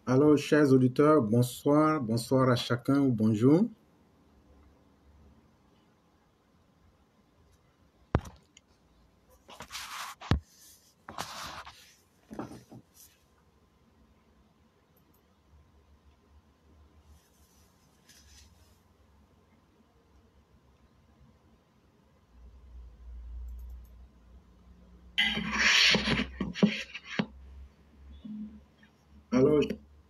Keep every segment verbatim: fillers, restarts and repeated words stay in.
Alors, chers auditeurs, bonsoir, bonsoir à chacun ou bonjour. Alors,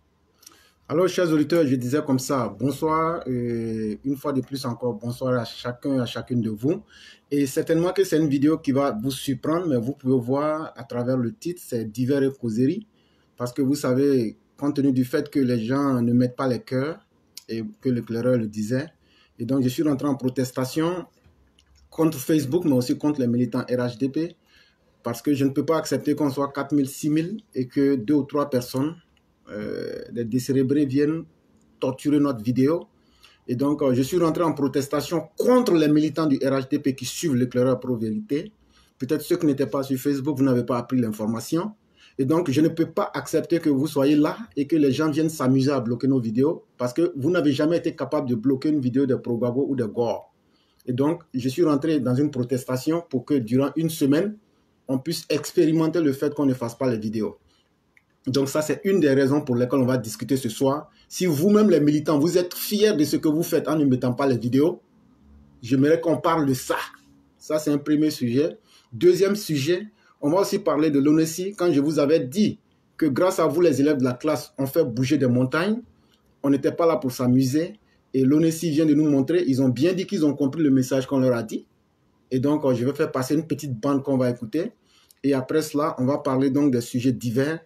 alors, chers auditeurs, je disais comme ça, bonsoir, et une fois de plus encore, bonsoir à chacun, à chacune de vous. Et certainement que c'est une vidéo qui va vous surprendre, mais vous pouvez voir à travers le titre, c'est divers et causeries. Parce que vous savez, compte tenu du fait que les gens ne mettent pas les cœurs, et que l'éclaireur le disait, et donc je suis rentré en protestation contre Facebook, mais aussi contre les militants R H D P, parce que je ne peux pas accepter qu'on soit quatre mille, six mille et que deux ou trois personnes, euh, des décérébrés, viennent torturer notre vidéo. Et donc, euh, je suis rentré en protestation contre les militants du R H D P qui suivent l'éclaireur pro-vérité. Peut-être ceux qui n'étaient pas sur Facebook, vous n'avez pas appris l'information. Et donc, je ne peux pas accepter que vous soyez là et que les gens viennent s'amuser à bloquer nos vidéos parce que vous n'avez jamais été capable de bloquer une vidéo de Progabo ou de Gore. Et donc, je suis rentré dans une protestation pour que durant une semaine, on puisse expérimenter le fait qu'on ne fasse pas les vidéos. Donc ça, c'est une des raisons pour lesquelles on va discuter ce soir. Si vous-même, les militants, vous êtes fiers de ce que vous faites en ne mettant pas les vidéos, j'aimerais qu'on parle de ça. Ça, c'est un premier sujet. Deuxième sujet, on va aussi parler de l'O N E C I. Quand je vous avais dit que grâce à vous, les élèves de la classe, on fait bouger des montagnes, on n'était pas là pour s'amuser. Et l'O N E C I vient de nous montrer, ils ont bien dit qu'ils ont compris le message qu'on leur a dit. Et donc, je vais faire passer une petite bande qu'on va écouter. Et après cela, on va parler donc des sujets divers.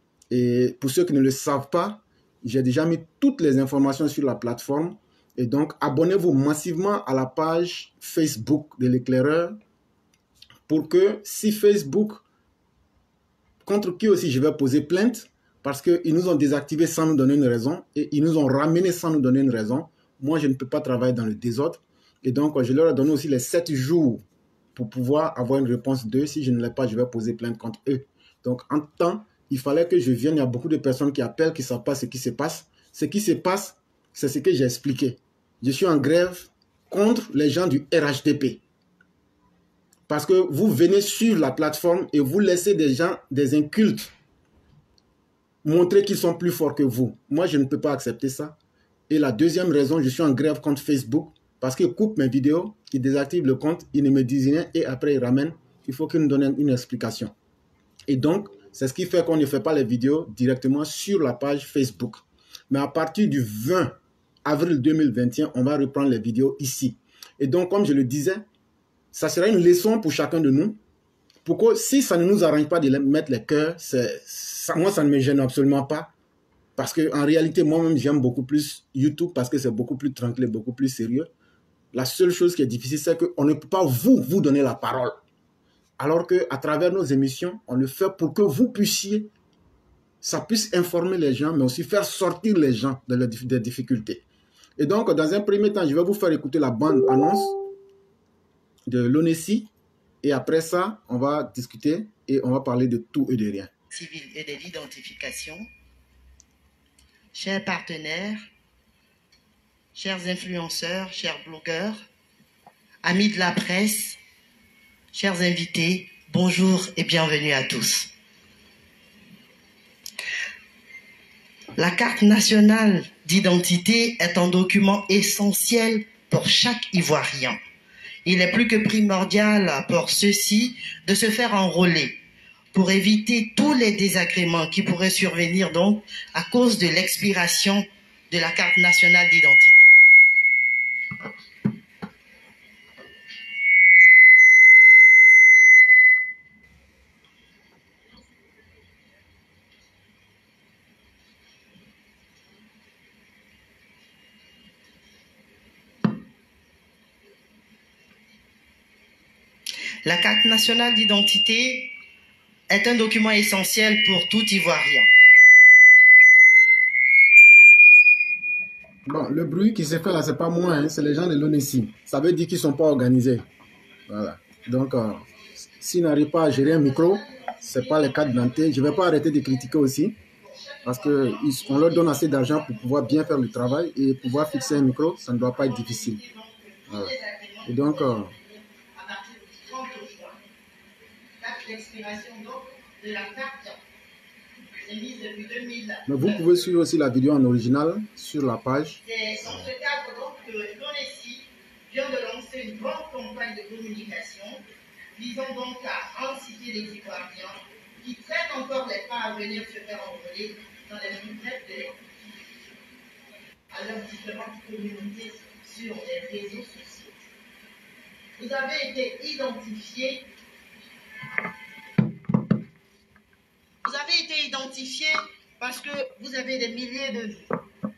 Et pour ceux qui ne le savent pas, j'ai déjà mis toutes les informations sur la plateforme. Et donc, abonnez-vous massivement à la page Facebook de l'éclaireur pour que si Facebook, contre qui aussi je vais poser plainte, parce qu'ils nous ont désactivés sans nous donner une raison et ils nous ont ramenés sans nous donner une raison. Moi, je ne peux pas travailler dans le désordre. Et donc, je leur ai donné aussi les sept jours pour pouvoir avoir une réponse d'eux. Si je ne l'ai pas, je vais poser plainte contre eux. Donc, en temps, il fallait que je vienne. Il y a beaucoup de personnes qui appellent, qui ne savent pas ce qui se passe. Ce qui se passe, c'est ce que j'ai expliqué. Je suis en grève contre les gens du R H D P. Parce que vous venez sur la plateforme et vous laissez des gens, des incultes, montrer qu'ils sont plus forts que vous. Moi, je ne peux pas accepter ça. Et la deuxième raison, je suis en grève contre Facebook parce qu'ils coupent mes vidéos, ils désactivent le compte, ils ne me disent rien et après ils ramènent. Il faut qu'ils nous donnent une explication. Et donc, c'est ce qui fait qu'on ne fait pas les vidéos directement sur la page Facebook. Mais à partir du vingt avril deux mille vingt et un, on va reprendre les vidéos ici. Et donc, comme je le disais, ça sera une leçon pour chacun de nous. Pourquoi, si ça ne nous arrange pas de mettre les cœurs, ça, moi, ça ne me gêne absolument pas. Parce qu'en réalité, moi-même, j'aime beaucoup plus YouTube parce que c'est beaucoup plus tranquille, beaucoup plus sérieux. La seule chose qui est difficile, c'est qu'on ne peut pas vous, vous donner la parole. Alors qu'à travers nos émissions, on le fait pour que vous puissiez, ça puisse informer les gens, mais aussi faire sortir les gens de leurs des difficultés. Et donc, dans un premier temps, je vais vous faire écouter la bande-annonce de l'O N E C I. Et après ça, on va discuter et on va parler de tout et de rien. Civil et de l'identification. Chers partenaires, chers influenceurs, chers blogueurs, amis de la presse, chers invités, bonjour et bienvenue à tous. La carte nationale d'identité est un document essentiel pour chaque Ivoirien. Il est plus que primordial pour ceux-ci de se faire enrôler pour éviter tous les désagréments qui pourraient survenir donc à cause de l'expiration de la carte nationale d'identité. La carte nationale d'identité est un document essentiel pour tout Ivoirien. Bon, le bruit qui s'est fait là, c'est pas moi, hein, c'est les gens de l'O N E C I. Ça veut dire qu'ils ne sont pas organisés. Voilà. Donc, euh, s'ils n'arrivent pas à gérer un micro, ce n'est pas le cas de Dante. Je ne vais pas arrêter de critiquer aussi. parce qu'on leur donne assez d'argent pour pouvoir bien faire le travail et pouvoir fixer un micro, ça ne doit pas être difficile. Voilà. Et donc, euh, mais vous pouvez suivre aussi la vidéo en original sur la page. C'est dans ce cadre donc que l'ONESI vient de lancer une grande campagne de communication visant donc à inciter les Ivoiriens qui traînent encore les pas à venir se faire envoler dans les rues de à leurs différentes communautés sur les réseaux sociaux. Vous avez été identifiés. Vous avez été identifiés parce que vous avez des milliers de vues.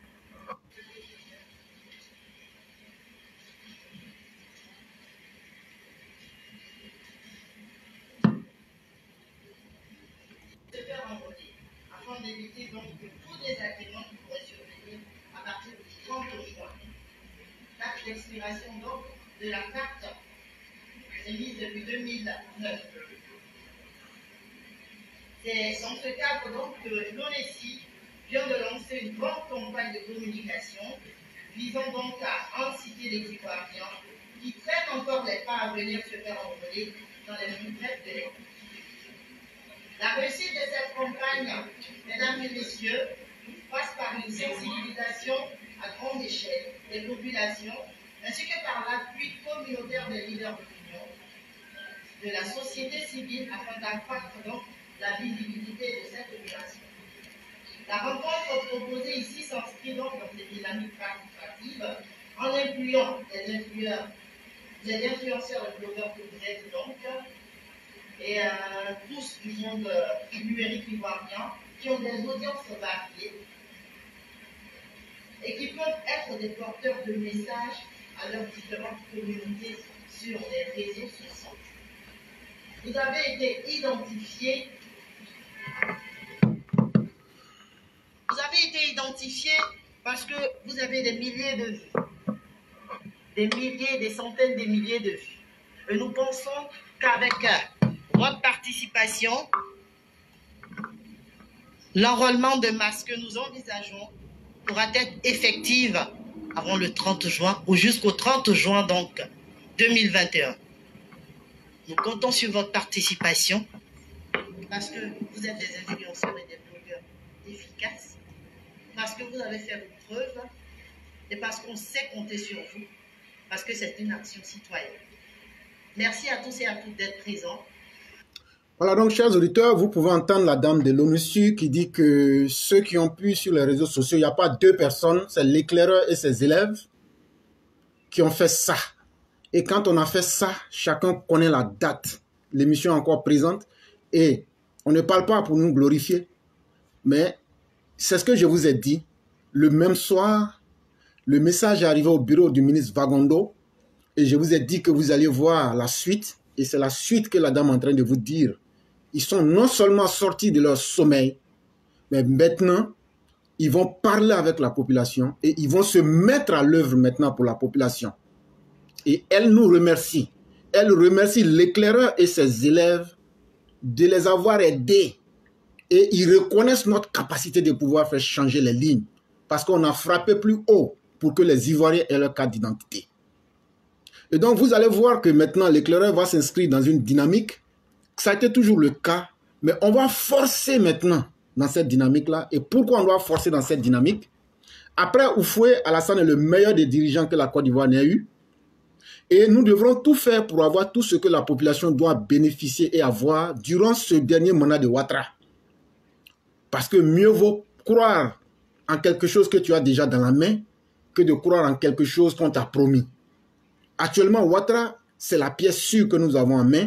Se faire envoler, afin d'éviter donc que tous les agréments qui pourraient survenir à partir du trente juin. Date d'expiration donc de la carte émise depuis deux mille neuf. C'est dans ce cadre donc que l'ONESI vient de lancer une grande campagne de communication visant donc à inciter les Ivoiriens qui traînent encore les pas à venir se faire envoler dans les rues de l'État. La réussite de cette campagne, mesdames et messieurs, passe par une sensibilisation à grande échelle des populations, ainsi que par l'appui communautaire des leaders d'opinion, de la société civile, afin d'accroître donc la visibilité de cette opération. La rencontre proposée ici s'inscrit donc dans des dynamiques participatives en incluant les influenceurs, les influenceurs et blogueurs que vous êtes donc, et euh, tous du monde euh, numérique ivoirien qui ont des audiences variées et qui peuvent être des porteurs de messages à leurs différentes communautés sur les réseaux sociaux. Vous avez été identifiés. Vous avez été identifiés parce que vous avez des milliers de vues, des milliers, des centaines de milliers de vues. Et nous pensons qu'avec euh, votre participation, l'enrôlement de masse que nous envisageons pourra être effective avant le trente juin ou jusqu'au trente juin donc deux mille vingt et un. Nous comptons sur votre participation parce que vous êtes des influenceurs et des blogueurs efficaces, parce que vous avez fait vos preuves et parce qu'on sait compter sur vous, parce que c'est une action citoyenne. Merci à tous et à toutes d'être présents. Voilà, donc, chers auditeurs, vous pouvez entendre la dame de l'ONUSU qui dit que ceux qui ont pu sur les réseaux sociaux, il n'y a pas deux personnes, c'est l'éclaireur et ses élèves qui ont fait ça. Et quand on a fait ça, chacun connaît la date. L'émission est encore présente et on ne parle pas pour nous glorifier, mais c'est ce que je vous ai dit. Le même soir, le message est arrivé au bureau du ministre Vagondo et je vous ai dit que vous alliez voir la suite et c'est la suite que la dame est en train de vous dire. Ils sont non seulement sortis de leur sommeil, mais maintenant, ils vont parler avec la population et ils vont se mettre à l'œuvre maintenant pour la population. Et elle nous remercie. Elle remercie l'éclaireur et ses élèves de les avoir aidés. Et ils reconnaissent notre capacité de pouvoir faire changer les lignes. Parce qu'on a frappé plus haut pour que les Ivoiriens aient leur carte d'identité. Et donc, vous allez voir que maintenant, l'éclaireur va s'inscrire dans une dynamique. Ça a été toujours le cas. Mais on va forcer maintenant dans cette dynamique-là. Et pourquoi on doit forcer dans cette dynamique? Après Oufoué, Alassane est le meilleur des dirigeants que la Côte d'Ivoire n'ait eu. Et nous devrons tout faire pour avoir tout ce que la population doit bénéficier et avoir durant ce dernier mandat de Ouattara. Parce que mieux vaut croire en quelque chose que tu as déjà dans la main que de croire en quelque chose qu'on t'a promis. Actuellement, Ouattara, c'est la pièce sûre que nous avons en main.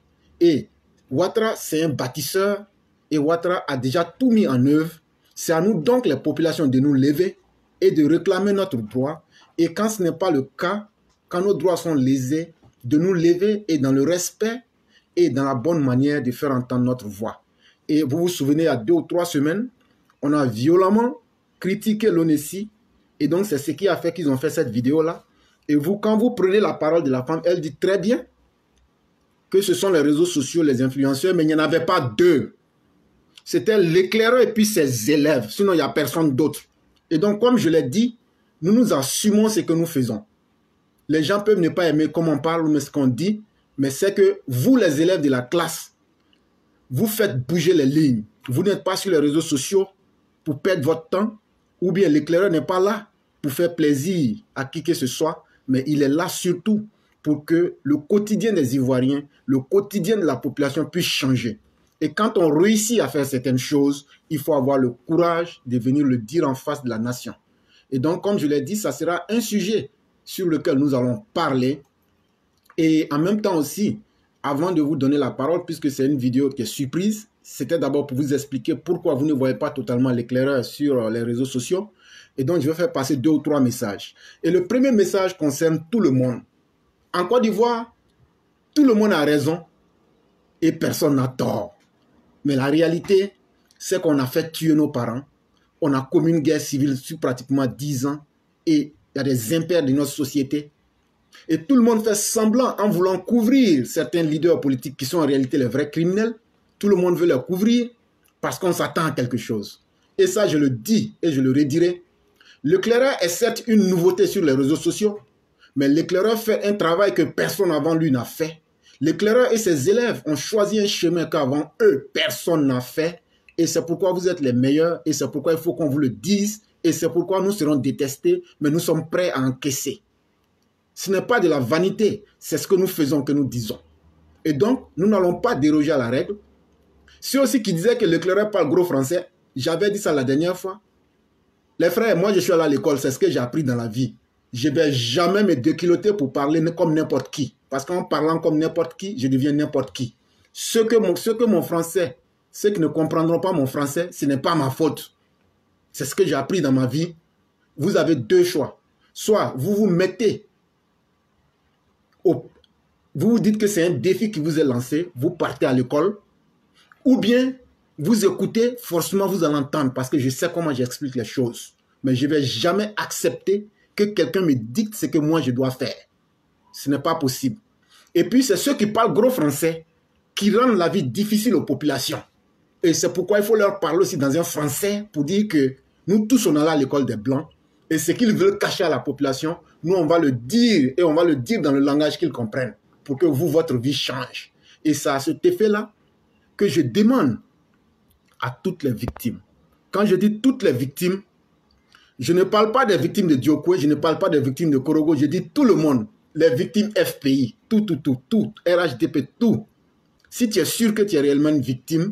Et Ouattara, c'est un bâtisseur. Et Ouattara a déjà tout mis en œuvre. C'est à nous donc, les populations, de nous lever et de réclamer notre droit. Et quand ce n'est pas le cas, quand nos droits sont lésés, de nous lever et dans le respect et dans la bonne manière de faire entendre notre voix. Et vous vous souvenez, il y a deux ou trois semaines, on a violemment critiqué l'ONESI. Et donc, c'est ce qui a fait qu'ils ont fait cette vidéo-là. Et vous, quand vous prenez la parole de la femme, elle dit très bien que ce sont les réseaux sociaux, les influenceurs, mais il n'y en avait pas deux. c'était l'éclaireur et puis ses élèves. Sinon, il n'y a personne d'autre. Et donc, comme je l'ai dit, nous nous assumons ce que nous faisons. Les gens peuvent ne pas aimer comment on parle ou ce qu'on dit, mais c'est que vous, les élèves de la classe, vous faites bouger les lignes. Vous n'êtes pas sur les réseaux sociaux pour perdre votre temps, ou bien l'éclaireur n'est pas là pour faire plaisir à qui que ce soit, mais il est là surtout pour que le quotidien des Ivoiriens, le quotidien de la population puisse changer. Et quand on réussit à faire certaines choses, il faut avoir le courage de venir le dire en face de la nation. Et donc, comme je l'ai dit, ça sera un sujet sur lequel nous allons parler. Et en même temps aussi, avant de vous donner la parole, puisque c'est une vidéo qui est surprise, c'était d'abord pour vous expliquer pourquoi vous ne voyez pas totalement l'éclaireur sur les réseaux sociaux. Et donc, je vais faire passer deux ou trois messages. Et le premier message concerne tout le monde. En Côte d'Ivoire, tout le monde a raison et personne n'a tort. Mais la réalité, c'est qu'on a fait tuer nos parents. On a commis une guerre civile sur pratiquement dix ans et il y a des impairs de notre société. Et tout le monde fait semblant en voulant couvrir certains leaders politiques qui sont en réalité les vrais criminels. Tout le monde veut les couvrir parce qu'on s'attend à quelque chose. Et ça, je le dis et je le redirai. L'éclaireur est certes une nouveauté sur les réseaux sociaux, mais l'éclaireur fait un travail que personne avant lui n'a fait. L'éclaireur et ses élèves ont choisi un chemin qu'avant eux, personne n'a fait. Et c'est pourquoi vous êtes les meilleurs et c'est pourquoi il faut qu'on vous le dise. Et c'est pourquoi nous serons détestés, mais nous sommes prêts à encaisser. Ce n'est pas de la vanité, c'est ce que nous faisons que nous disons. Et donc, nous n'allons pas déroger à la règle. Ceux aussi qui disaient que l'éclaireur parle gros français, j'avais dit ça la dernière fois. Les frères, moi je suis allé à l'école, c'est ce que j'ai appris dans la vie. Je ne vais jamais me déculoter pour parler comme n'importe qui. Parce qu'en parlant comme n'importe qui, je deviens n'importe qui. Ce que, mon, ce que mon français, ceux qui ne comprendront pas mon français, ce n'est pas ma faute. C'est ce que j'ai appris dans ma vie. Vous avez deux choix. Soit vous vous mettez, au, vous vous dites que c'est un défi qui vous est lancé, vous partez à l'école, ou bien vous écoutez, forcément vous allez entendre parce que je sais comment j'explique les choses. Mais je ne vais jamais accepter que quelqu'un me dicte ce que moi je dois faire. Ce n'est pas possible. Et puis c'est ceux qui parlent gros français qui rendent la vie difficile aux populations. Et c'est pourquoi il faut leur parler aussi dans un français pour dire que nous tous on est là à l'école des Blancs et ce qu'ils veulent cacher à la population, nous on va le dire et on va le dire dans le langage qu'ils comprennent pour que vous, votre vie change. Et c'est à cet effet-là que je demande à toutes les victimes. Quand je dis toutes les victimes, je ne parle pas des victimes de Diokwe, je ne parle pas des victimes de Korogo, je dis tout le monde, les victimes F P I, tout, tout, tout, tout, R H D P, tout. Si tu es sûr que tu es réellement une victime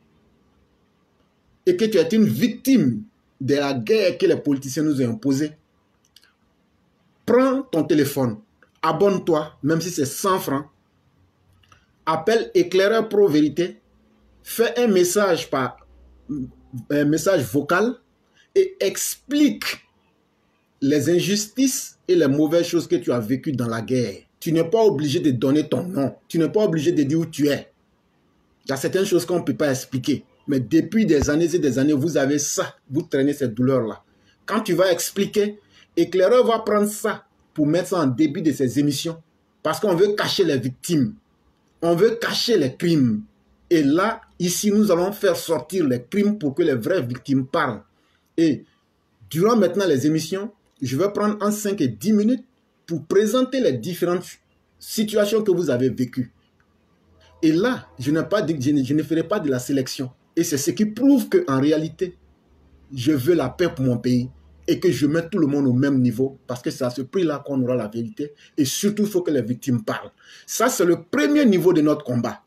et que tu es une victime de la guerre que les politiciens nous ont imposée, prends ton téléphone, abonne-toi, même si c'est cent francs, appelle Éclaireur Pro Vérité, fais un message par un message vocal et explique les injustices et les mauvaises choses que tu as vécues dans la guerre. Tu n'es pas obligé de donner ton nom. Tu n'es pas obligé de dire où tu es. Il y a certaines choses qu'on ne peut pas expliquer. Mais depuis des années et des années, vous avez ça. Vous traînez cette douleur-là. Quand tu vas expliquer, Éclaireur va prendre ça pour mettre ça en début de ses émissions. Parce qu'on veut cacher les victimes. On veut cacher les crimes. Et là, ici, nous allons faire sortir les crimes pour que les vraies victimes parlent. Et durant maintenant les émissions, je vais prendre en cinq et dix minutes pour présenter les différentes situations que vous avez vécues. Et là, je, n'ai pas dit, je, ne, je ne ferai pas de la sélection. Et c'est ce qui prouve qu'en réalité, je veux la paix pour mon pays et que je mets tout le monde au même niveau parce que c'est à ce prix-là qu'on aura la vérité. Et surtout, il faut que les victimes parlent. Ça, c'est le premier niveau de notre combat.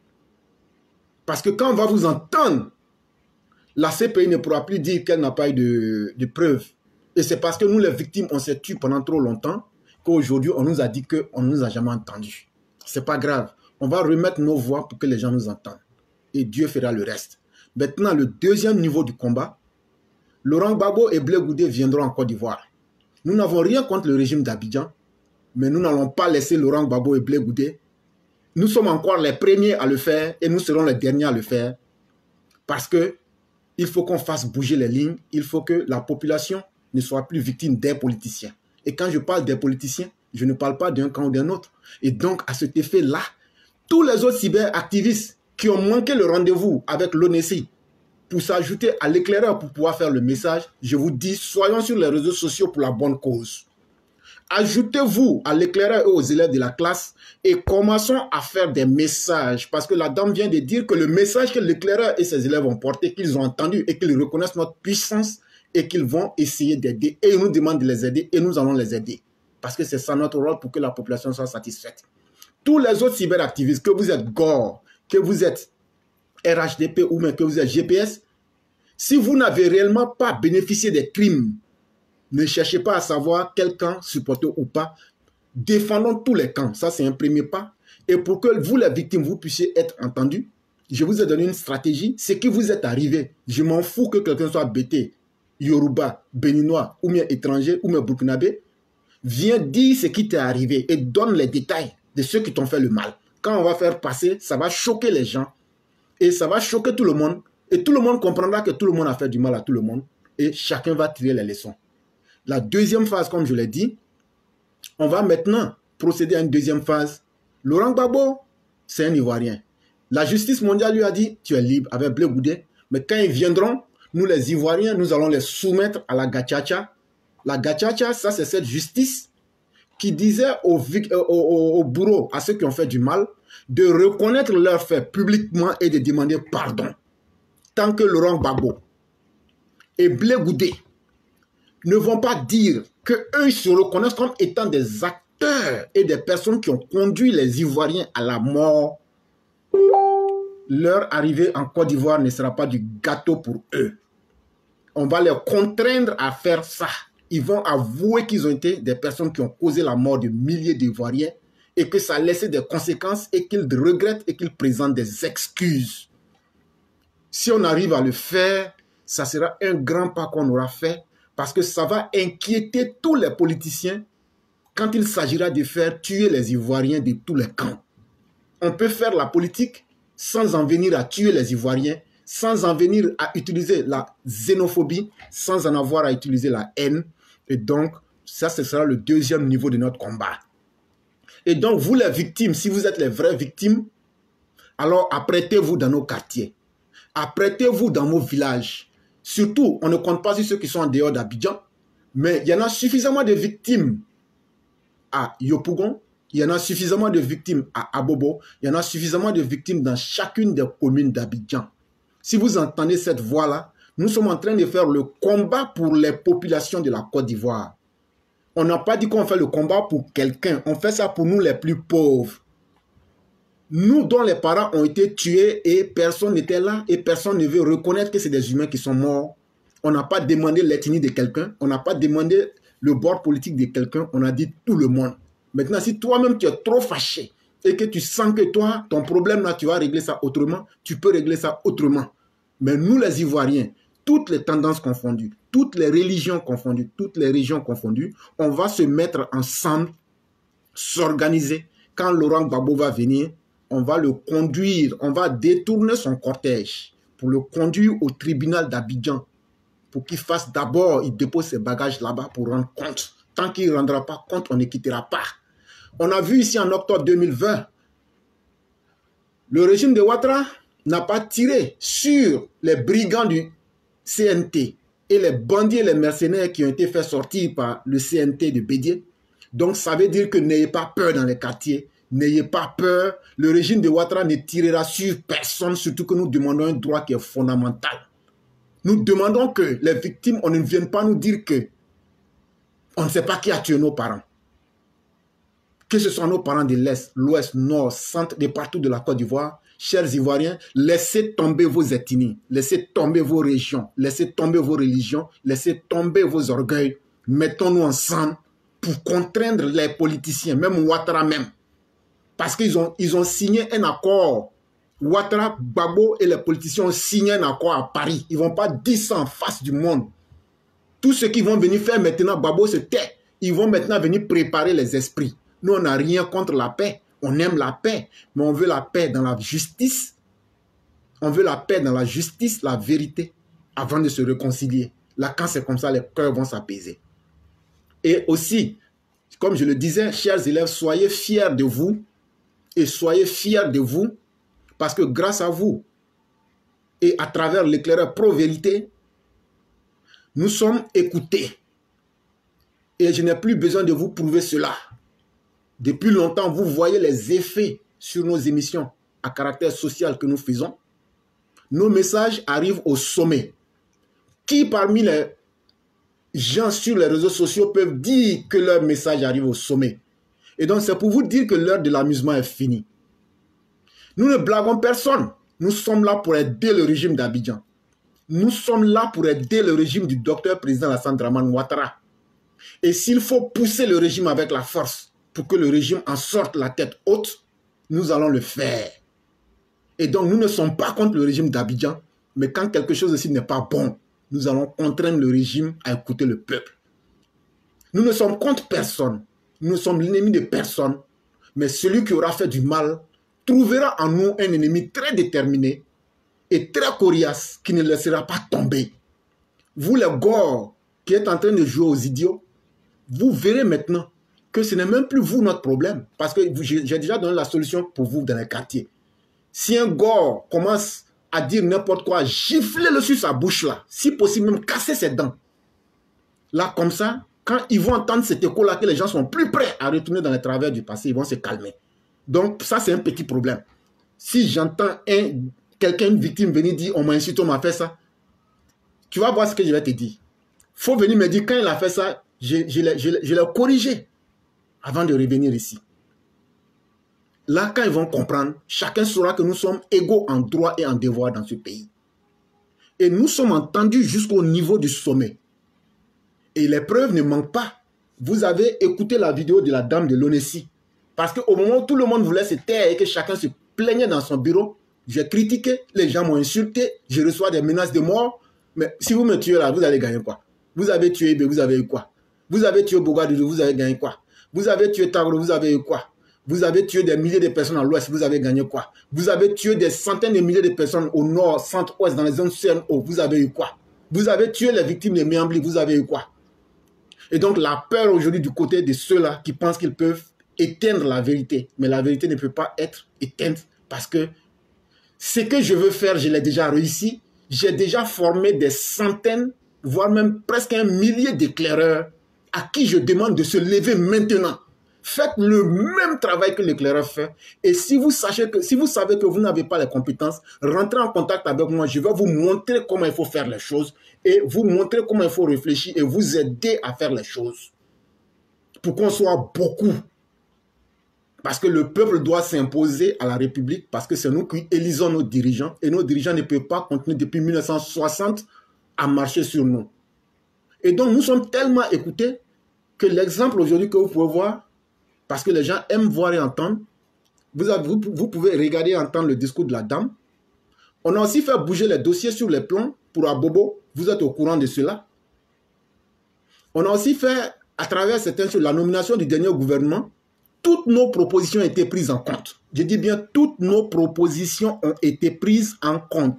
Parce que quand on va vous entendre, la C P I ne pourra plus dire qu'elle n'a pas eu de, de preuves. Et c'est parce que nous, les victimes, on s'est tués pendant trop longtemps qu'aujourd'hui, on nous a dit qu'on ne nous a jamais entendus. Ce n'est pas grave. On va remettre nos voix pour que les gens nous entendent. Et Dieu fera le reste. Maintenant, le deuxième niveau du combat, Laurent Gbagbo et Blé Goudé viendront en Côte d'Ivoire. Nous n'avons rien contre le régime d'Abidjan, mais nous n'allons pas laisser Laurent Gbagbo et Blé Goudé. Nous sommes encore les premiers à le faire et nous serons les derniers à le faire parce que il faut qu'on fasse bouger les lignes. Il faut que la population ne soit plus victime des politiciens. Et quand je parle des politiciens, je ne parle pas d'un camp ou d'un autre. Et donc, à cet effet-là, tous les autres cyberactivistes qui ont manqué le rendez-vous avec l'O N E C I, pour s'ajouter à l'éclaireur pour pouvoir faire le message, je vous dis, soyons sur les réseaux sociaux pour la bonne cause. Ajoutez-vous à l'éclaireur et aux élèves de la classe et commençons à faire des messages. Parce que la dame vient de dire que le message que l'éclaireur et ses élèves ont porté, qu'ils ont entendu et qu'ils reconnaissent notre puissance et qu'ils vont essayer d'aider. Et ils nous demandent de les aider et nous allons les aider. Parce que c'est ça notre rôle pour que la population soit satisfaite. Tous les autres cyberactivistes, que vous êtes Gore, que vous êtes R H D P ou même que vous êtes G P S, si vous n'avez réellement pas bénéficié des crimes, ne cherchez pas à savoir quel camp supporter ou pas. Défendons tous les camps. Ça, c'est un premier pas. Et pour que vous, les victimes, vous puissiez être entendus, je vous ai donné une stratégie. C'est que vous êtes arrivé. Je m'en fous que quelqu'un soit bêté, Yoruba, Béninois, ou bien étranger, ou bien burkinabé. Viens dire ce qui t'est arrivé et donne les détails de ceux qui t'ont fait le mal. Quand on va faire passer, ça va choquer les gens. Et ça va choquer tout le monde. Et tout le monde comprendra que tout le monde a fait du mal à tout le monde. Et chacun va tirer les leçons. La deuxième phase, comme je l'ai dit, on va maintenant procéder à une deuxième phase. Laurent Gbagbo, c'est un Ivoirien. La justice mondiale lui a dit, tu es libre avec Blé Goudé. Mais quand ils viendront, nous les Ivoiriens, nous allons les soumettre à la gachacha. La gachacha, ça c'est cette justice qui disait aux, aux, aux bourreaux, à ceux qui ont fait du mal, de reconnaître leurs faits publiquement et de demander pardon. Tant que Laurent Gbagbo et Blé Goudé ne vont pas dire qu'eux se reconnaissent comme étant des acteurs et des personnes qui ont conduit les Ivoiriens à la mort, leur arrivée en Côte d'Ivoire ne sera pas du gâteau pour eux. On va les contraindre à faire ça. Ils vont avouer qu'ils ont été des personnes qui ont causé la mort de milliers d'Ivoiriens et que ça a laissé des conséquences et qu'ils regrettent et qu'ils présentent des excuses. Si on arrive à le faire, ça sera un grand pas qu'on aura fait. Parce que ça va inquiéter tous les politiciens quand il s'agira de faire tuer les Ivoiriens de tous les camps. On peut faire la politique sans en venir à tuer les Ivoiriens, sans en venir à utiliser la xénophobie, sans en avoir à utiliser la haine. Et donc, ça, ce sera le deuxième niveau de notre combat. Et donc, vous les victimes, si vous êtes les vraies victimes, alors apprêtez-vous dans nos quartiers. Apprêtez-vous dans nos villages. Surtout, on ne compte pas sur ceux qui sont en dehors d'Abidjan, mais il y en a suffisamment de victimes à Yopougon, il y en a suffisamment de victimes à Abobo, il y en a suffisamment de victimes dans chacune des communes d'Abidjan. Si vous entendez cette voix-là, nous sommes en train de faire le combat pour les populations de la Côte d'Ivoire. On n'a pas dit qu'on fait le combat pour quelqu'un, on fait ça pour nous les plus pauvres. Nous dont les parents ont été tués et personne n'était là et personne ne veut reconnaître que c'est des humains qui sont morts. On n'a pas demandé l'ethnie de quelqu'un, on n'a pas demandé le bord politique de quelqu'un, on a dit tout le monde. Maintenant, si toi-même tu es trop fâché et que tu sens que toi, ton problème là, tu vas régler ça autrement, tu peux régler ça autrement. Mais nous les Ivoiriens, toutes les tendances confondues, toutes les religions confondues, toutes les régions confondues, on va se mettre ensemble, s'organiser. Quand Laurent Gbagbo va venir, on va le conduire, on va détourner son cortège pour le conduire au tribunal d'Abidjan pour qu'il fasse d'abord, il dépose ses bagages là-bas pour rendre compte. Tant qu'il ne rendra pas compte, on ne quittera pas. On a vu ici en octobre deux mille vingt, le régime de Ouattara n'a pas tiré sur les brigands du C N T et les bandits et les mercenaires qui ont été fait sortir par le C N T de Bédié. Donc ça veut dire que n'ayez pas peur dans les quartiers. N'ayez pas peur, le régime de Ouattara ne tirera sur personne, surtout que nous demandons un droit qui est fondamental. Nous demandons que les victimes, on ne vienne pas nous dire que on ne sait pas qui a tué nos parents. Que ce soit nos parents de l'Est, l'Ouest, Nord, Centre, de partout de la Côte d'Ivoire, chers Ivoiriens, laissez tomber vos ethnies, laissez tomber vos régions, laissez tomber vos religions, laissez tomber vos orgueils. Mettons-nous ensemble pour contraindre les politiciens, même Ouattara même. Parce qu'ils ont, ils ont signé un accord. Ouattara, Gbagbo et les politiciens ont signé un accord à Paris. Ils ne vont pas dire ça en face du monde. Tous ceux qui vont venir faire maintenant, Gbagbo se tait. Ils vont maintenant venir préparer les esprits. Nous, on n'a rien contre la paix. On aime la paix. Mais on veut la paix dans la justice. On veut la paix dans la justice, la vérité, avant de se réconcilier. Là, quand c'est comme ça, les cœurs vont s'apaiser. Et aussi, comme je le disais, chers élèves, soyez fiers de vous. Et soyez fiers de vous, parce que grâce à vous, et à travers l'éclaireur Pro-Vérité, nous sommes écoutés. Et je n'ai plus besoin de vous prouver cela. Depuis longtemps, vous voyez les effets sur nos émissions à caractère social que nous faisons. Nos messages arrivent au sommet. Qui parmi les gens sur les réseaux sociaux peuvent dire que leur message arrive au sommet? Et donc, c'est pour vous dire que l'heure de l'amusement est finie. Nous ne blaguons personne. Nous sommes là pour aider le régime d'Abidjan. Nous sommes là pour aider le régime du docteur président Alassane Dramane Ouattara. Et s'il faut pousser le régime avec la force pour que le régime en sorte la tête haute, nous allons le faire. Et donc, nous ne sommes pas contre le régime d'Abidjan, mais quand quelque chose ici n'est pas bon, nous allons contraindre le régime à écouter le peuple. Nous ne sommes contre personne. Nous sommes l'ennemi de personne. Mais celui qui aura fait du mal trouvera en nous un ennemi très déterminé et très coriace qui ne laissera pas tomber. Vous les gores qui êtes en train de jouer aux idiots, vous verrez maintenant que ce n'est même plus vous notre problème. Parce que j'ai déjà donné la solution pour vous dans les quartiers. Si un gore commence à dire n'importe quoi, giflez-le sur sa bouche là. Si possible, même casser ses dents. Là, comme ça, quand ils vont entendre cet écho-là, que les gens sont plus prêts à retourner dans les travers du passé, ils vont se calmer. Donc, ça, c'est un petit problème. Si j'entends un, quelqu'un, une victime, venir dire « on m'a insulté, on m'a fait ça », tu vas voir ce que je vais te dire. Il faut venir me dire quand il a fait ça, je, je, je, je, je l'ai corrigé avant de revenir ici. Là, quand ils vont comprendre, chacun saura que nous sommes égaux en droit et en devoir dans ce pays. Et nous sommes entendus jusqu'au niveau du sommet. Et les preuves ne manquent pas. Vous avez écouté la vidéo de la dame de l'Onessi. Parce qu'au moment où tout le monde voulait se taire et que chacun se plaignait dans son bureau, j'ai critiqué, les gens m'ont insulté, je reçois des menaces de mort. Mais si vous me tuez là, vous allez gagner quoi? Vous avez tué Ibe, vous avez eu quoi? Vous avez tué Bogadoudou, vous avez gagné quoi? Vous avez tué Tagro, vous avez eu quoi? Vous avez tué des milliers de personnes à l'ouest, vous avez gagné quoi? Vous avez tué des centaines de milliers de personnes au nord, centre, ouest, dans les zones C N O, vous avez eu quoi? Vous avez tué les victimes de Miambli, vous avez eu quoi? Et donc la peur aujourd'hui du côté de ceux-là qui pensent qu'ils peuvent éteindre la vérité. Mais la vérité ne peut pas être éteinte parce que ce que je veux faire, je l'ai déjà réussi. J'ai déjà formé des centaines, voire même presque un millier d'éclaireurs à qui je demande de se lever maintenant. Faites le même travail que l'éclaireur fait. Et si vous, sachez que, si vous savez que vous n'avez pas les compétences, rentrez en contact avec moi. Je vais vous montrer comment il faut faire les choses et vous montrer comment il faut réfléchir et vous aider à faire les choses. Pour qu'on soit beaucoup. Parce que le peuple doit s'imposer à la République parce que c'est nous qui élisons nos dirigeants et nos dirigeants ne peuvent pas continuer depuis mille neuf cent soixante à marcher sur nous. Et donc nous sommes tellement écoutés que l'exemple aujourd'hui que vous pouvez voir, parce que les gens aiment voir et entendre. Vous, avez, vous, vous pouvez regarder et entendre le discours de la dame. On a aussi fait bouger les dossiers sur les plans pour Abobo. Vous êtes au courant de cela. On a aussi fait, à travers certaines choses, la nomination du dernier gouvernement. Toutes nos propositions ont été prises en compte. Je dis bien, toutes nos propositions ont été prises en compte.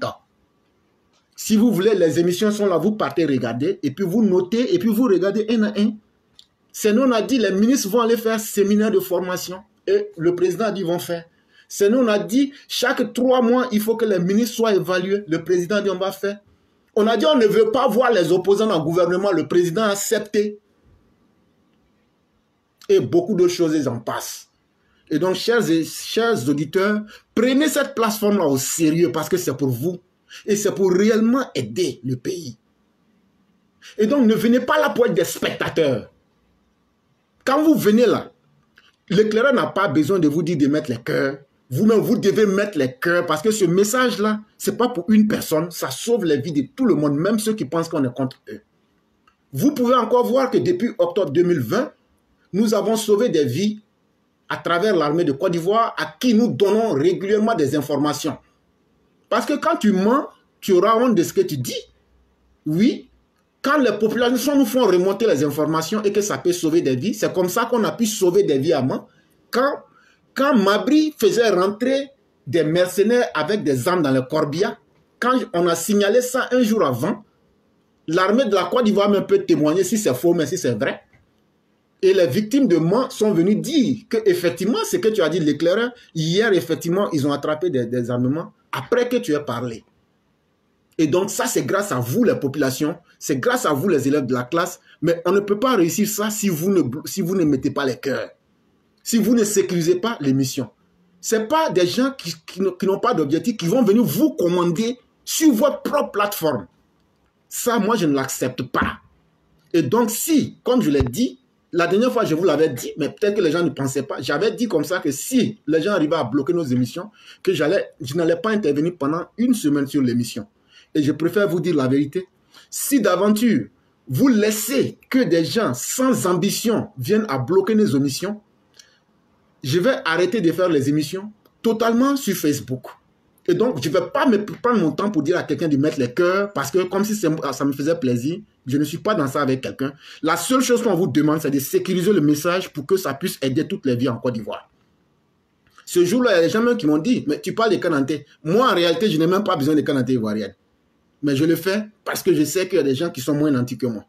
Si vous voulez, les émissions sont là, vous partez regarder, et puis vous notez, et puis vous regardez un à un. C'est nous, on a dit, les ministres vont aller faire séminaire de formation. Et le président a dit, ils vont faire. C'est nous, on a dit, chaque trois mois, il faut que les ministres soient évalués. Le président a dit, on va faire. On a dit, on ne veut pas voir les opposants dans le gouvernement. Le président a accepté. Et beaucoup d'autres choses en passent. Et donc, chers, et, chers auditeurs, prenez cette plateforme-là au sérieux parce que c'est pour vous. Et c'est pour réellement aider le pays. Et donc, ne venez pas là pour être des spectateurs. Quand vous venez là, l'éclaireur n'a pas besoin de vous dire de mettre les cœurs. Vous-même, vous devez mettre les cœurs parce que ce message-là, ce n'est pas pour une personne. Ça sauve les vies de tout le monde, même ceux qui pensent qu'on est contre eux. Vous pouvez encore voir que depuis octobre deux mille vingt, nous avons sauvé des vies à travers l'armée de Côte d'Ivoire à qui nous donnons régulièrement des informations. Parce que quand tu mens, tu auras honte de ce que tu dis. Oui. Quand les populations nous font remonter les informations et que ça peut sauver des vies, c'est comme ça qu'on a pu sauver des vies avant. Quand, quand Mabri faisait rentrer des mercenaires avec des armes dans le corbillard, quand on a signalé ça un jour avant, l'armée de la Côte d'Ivoire même peut témoigner si c'est faux, mais si c'est vrai. Et les victimes de Mans sont venues dire que effectivement, ce que tu as dit de l'éclaireur, hier, effectivement, ils ont attrapé des, des armements après que tu aies parlé. Et donc ça, c'est grâce à vous, les populations, c'est grâce à vous, les élèves de la classe, mais on ne peut pas réussir ça si vous ne, si vous ne mettez pas les cœurs, si vous ne sécurisez pas l'émission. Ce n'est pas des gens qui, qui, qui n'ont pas d'objectif, qui vont venir vous commander sur votre propre plateforme. Ça, moi, je ne l'accepte pas. Et donc, si, comme je l'ai dit, la dernière fois, je vous l'avais dit, mais peut-être que les gens ne pensaient pas, j'avais dit comme ça que si les gens arrivaient à bloquer nos émissions, que j'allais, je n'allais pas intervenir pendant une semaine sur l'émission. Et je préfère vous dire la vérité. Si d'aventure, vous laissez que des gens sans ambition viennent à bloquer nos émissions, je vais arrêter de faire les émissions totalement sur Facebook. Et donc, je ne vais pas me prendre mon temps pour dire à quelqu'un de mettre les cœurs parce que comme si ça me faisait plaisir, je ne suis pas dans ça avec quelqu'un. La seule chose qu'on vous demande, c'est de sécuriser le message pour que ça puisse aider toutes les vies en Côte d'Ivoire. Ce jour-là, il y a des gens même qui m'ont dit, mais tu parles des Kananté. Moi, en réalité, je n'ai même pas besoin des Kananté ivoiriennes. Mais je le fais parce que je sais qu'il y a des gens qui sont moins nantis que moi.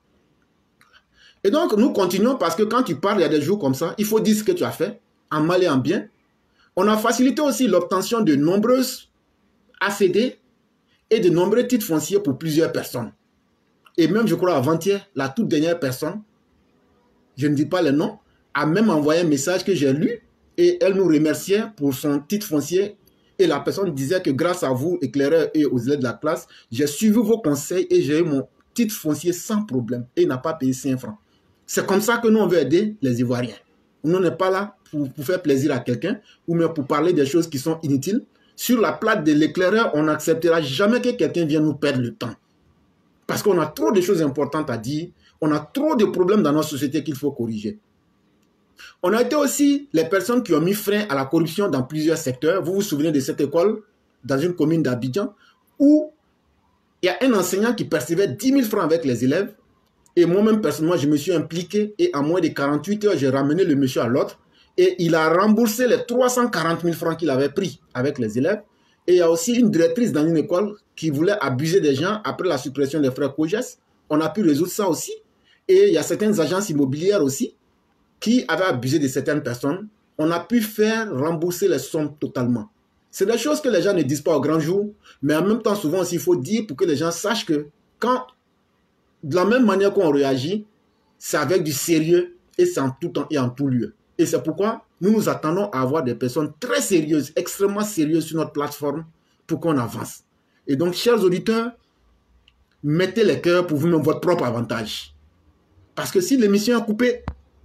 Et donc, nous continuons parce que quand tu parles, il y a des jours comme ça, il faut dire ce que tu as fait, en mal et en bien. On a facilité aussi l'obtention de nombreuses A C D et de nombreux titres fonciers pour plusieurs personnes. Et même, je crois, avant-hier, la toute dernière personne, je ne dis pas le nom, a même envoyé un message que j'ai lu et elle nous remerciait pour son titre foncier. Et la personne disait que grâce à vous, éclaireurs et aux élèves de la classe, j'ai suivi vos conseils et j'ai eu mon titre foncier sans problème. Et il n'a pas payé cinq francs. C'est comme ça que nous, on veut aider les Ivoiriens. Nous n'est pas là pour, pour faire plaisir à quelqu'un ou même pour parler des choses qui sont inutiles. Sur la plate de l'éclaireur, on n'acceptera jamais que quelqu'un vienne nous perdre le temps. Parce qu'on a trop de choses importantes à dire. On a trop de problèmes dans notre société qu'il faut corriger. On a été aussi les personnes qui ont mis frein à la corruption dans plusieurs secteurs. Vous vous souvenez de cette école dans une commune d'Abidjan où il y a un enseignant qui percevait dix mille francs avec les élèves. Et moi-même, personnellement, je me suis impliqué et en moins de quarante-huit heures, j'ai ramené le monsieur à l'ordre et il a remboursé les trois cent quarante mille francs qu'il avait pris avec les élèves. Et il y a aussi une directrice dans une école qui voulait abuser des gens après la suppression des frais COGES. On a pu résoudre ça aussi. Et il y a certaines agences immobilières aussi qui avaient abusé de certaines personnes. On a pu faire rembourser les sommes totalement. C'est des choses que les gens ne disent pas au grand jour, mais en même temps, souvent aussi, il faut dire pour que les gens sachent que quand, de la même manière qu'on réagit, c'est avec du sérieux et c'est en tout temps et en tout lieu. Et c'est pourquoi nous nous attendons à avoir des personnes très sérieuses, extrêmement sérieuses sur notre plateforme pour qu'on avance. Et donc, chers auditeurs, mettez les cœurs pour vous-même votre propre avantage. Parce que si l'émission est coupée,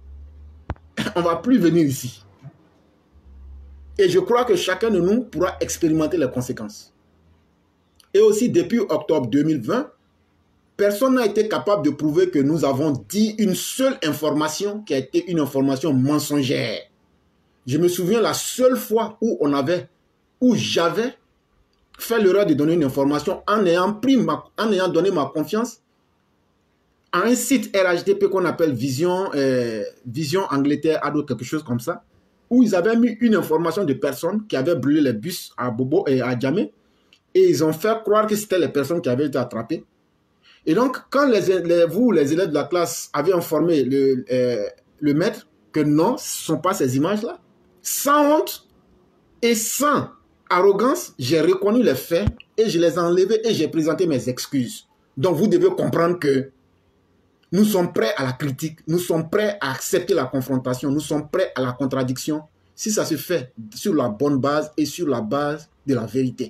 on ne va plus venir ici. Et je crois que chacun de nous pourra expérimenter les conséquences. Et aussi, depuis octobre deux mille vingt, personne n'a été capable de prouver que nous avons dit une seule information qui a été une information mensongère. Je me souviens la seule fois où on avait, où j'avais fait l'erreur de donner une information en ayant, pris ma, en ayant donné ma confiance à un site R H D P qu'on appelle Vision, euh, Vision Angleterre, Ado, quelque chose comme ça, où ils avaient mis une information de personnes qui avaient brûlé les bus à Bobo et à Djamé, et ils ont fait croire que c'était les personnes qui avaient été attrapées. Et donc, quand les, les, vous, les élèves de la classe, avez informé le, euh, le maître que non, ce ne sont pas ces images-là, sans honte et sans arrogance, j'ai reconnu les faits et je les ai enlevés et j'ai présenté mes excuses. Donc, vous devez comprendre que nous sommes prêts à la critique, nous sommes prêts à accepter la confrontation, nous sommes prêts à la contradiction, si ça se fait sur la bonne base et sur la base de la vérité.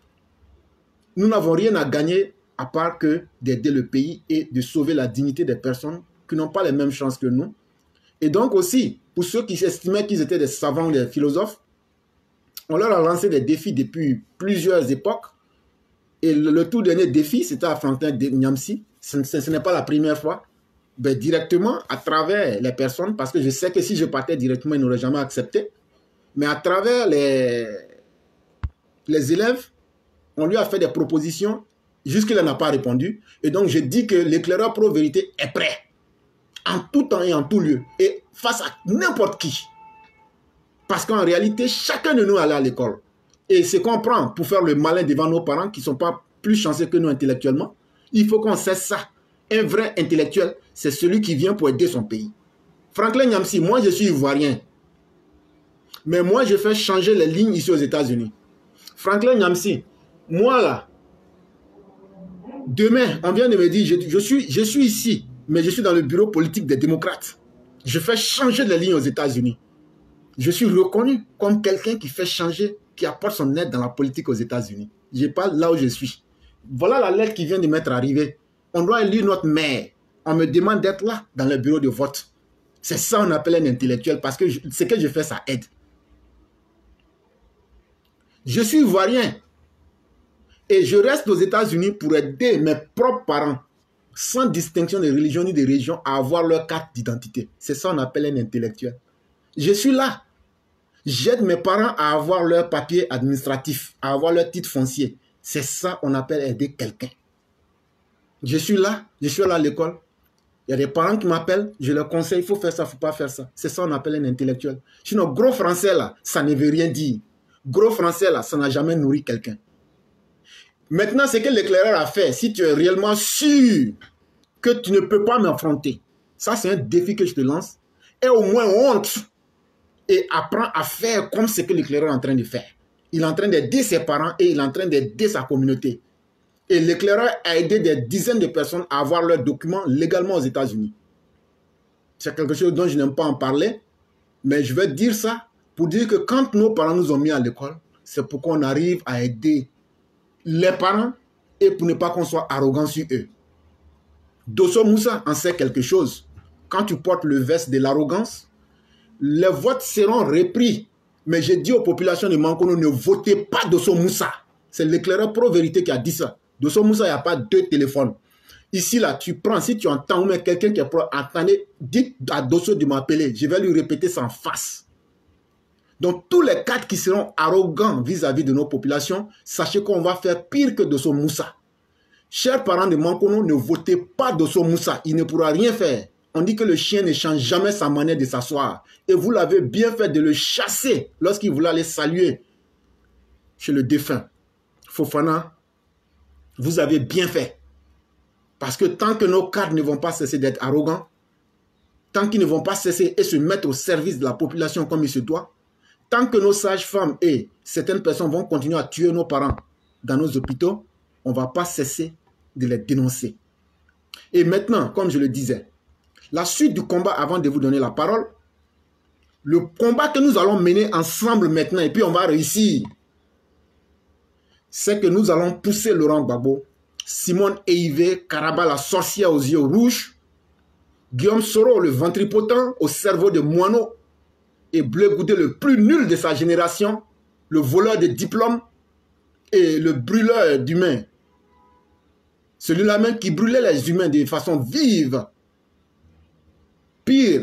Nous n'avons rien à gagner à part que d'aider le pays et de sauver la dignité des personnes qui n'ont pas les mêmes chances que nous. Et donc aussi, pour ceux qui estimaient qu'ils étaient des savants, des philosophes, on leur a lancé des défis depuis plusieurs époques. Et le, le tout dernier défi, c'était à Franklin Nyamsi. Ce, ce, ce n'est pas la première fois. Ben, directement, à travers les personnes, parce que je sais que si je partais directement, ils n'auraient jamais accepté. Mais à travers les, les élèves, on lui a fait des propositions. Jusqu'il n'a pas répondu. Et donc, je dis que l'éclaireur pro-vérité est prêt. En tout temps et en tout lieu. Et face à n'importe qui. Parce qu'en réalité, chacun de nous allait à l'école. Et ce qu'on prend pour faire le malin devant nos parents, qui ne sont pas plus chanceux que nous intellectuellement, il faut qu'on cesse ça. Un vrai intellectuel, c'est celui qui vient pour aider son pays. Franklin Nyamsi, moi je suis ivoirien. Mais moi je fais changer les lignes ici aux États-Unis. Franklin Nyamsi, moi là, Demain, on vient de me dire, je, je, suis, je suis ici, mais je suis dans le bureau politique des démocrates. Je fais changer les lignes aux États-Unis. Je suis reconnu comme quelqu'un qui fait changer, qui apporte son aide dans la politique aux États-Unis. Je parle là où je suis. Voilà la lettre qui vient de m'être arrivée. On doit élire notre maire. On me demande d'être là, dans le bureau de vote. C'est ça qu'on appelle un intellectuel, parce que je, ce que je fais, ça aide. Je suis ivoirien. Et je reste aux États-Unis pour aider mes propres parents, sans distinction de religion ni de région, à avoir leur carte d'identité. C'est ça qu'on appelle un intellectuel. Je suis là. J'aide mes parents à avoir leur papier administratif, à avoir leur titre foncier. C'est ça qu'on appelle aider quelqu'un. Je suis là, je suis là à l'école. Il y a des parents qui m'appellent, je leur conseille, il faut faire ça, il ne faut pas faire ça. C'est ça qu'on appelle un intellectuel. Sinon, gros français là, ça ne veut rien dire. Gros français là, ça n'a jamais nourri quelqu'un. Maintenant, ce que l'éclaireur a fait, si tu es réellement sûr que tu ne peux pas m'affronter, ça c'est un défi que je te lance, aie au moins honte et apprends à faire comme ce que l'éclaireur est en train de faire. Il est en train d'aider ses parents et il est en train d'aider sa communauté. Et l'éclaireur a aidé des dizaines de personnes à avoir leurs documents légalement aux États-Unis. C'est quelque chose dont je n'aime pas en parler, mais je vais dire ça pour dire que quand nos parents nous ont mis à l'école, c'est pour qu'on arrive à aider les parents et pour ne pas qu'on soit arrogant sur eux. Dosso Moussa en sait quelque chose. Quand tu portes le veste de l'arrogance, les votes seront repris. Mais j'ai dit aux populations de Mankono, ne votez pas Dosso Moussa. C'est l'éclaireur pro-vérité qui a dit ça. Dosso Moussa, il n'y a pas deux téléphones. Ici, là, tu prends, si tu entends, ou même quelqu'un qui est pro, attendez, dites à Dosso de m'appeler. Je vais lui répéter ça en face. Donc, tous les cadres qui seront arrogants vis-à-vis de nos populations, sachez qu'on va faire pire que Dosso Moussa. Chers parents de Mankono, ne votez pas Dosso Moussa. Il ne pourra rien faire. On dit que le chien ne change jamais sa manière de s'asseoir. Et vous l'avez bien fait de le chasser lorsqu'il voulait aller saluer chez le défunt. Fofana, vous avez bien fait. Parce que tant que nos cadres ne vont pas cesser d'être arrogants, tant qu'ils ne vont pas cesser et se mettre au service de la population comme il se doit, tant que nos sages-femmes et certaines personnes vont continuer à tuer nos parents dans nos hôpitaux, on ne va pas cesser de les dénoncer. Et maintenant, comme je le disais, la suite du combat, avant de vous donner la parole, le combat que nous allons mener ensemble maintenant, et puis on va réussir, c'est que nous allons pousser Laurent Gbagbo, Simone Eivé, Karaba la sorcière aux yeux rouges, Guillaume Soro le ventripotent au cerveau de moineau, et Bleu Goudé le plus nul de sa génération, le voleur de diplômes et le brûleur d'humains. Celui-là même qui brûlait les humains de façon vive. Pire.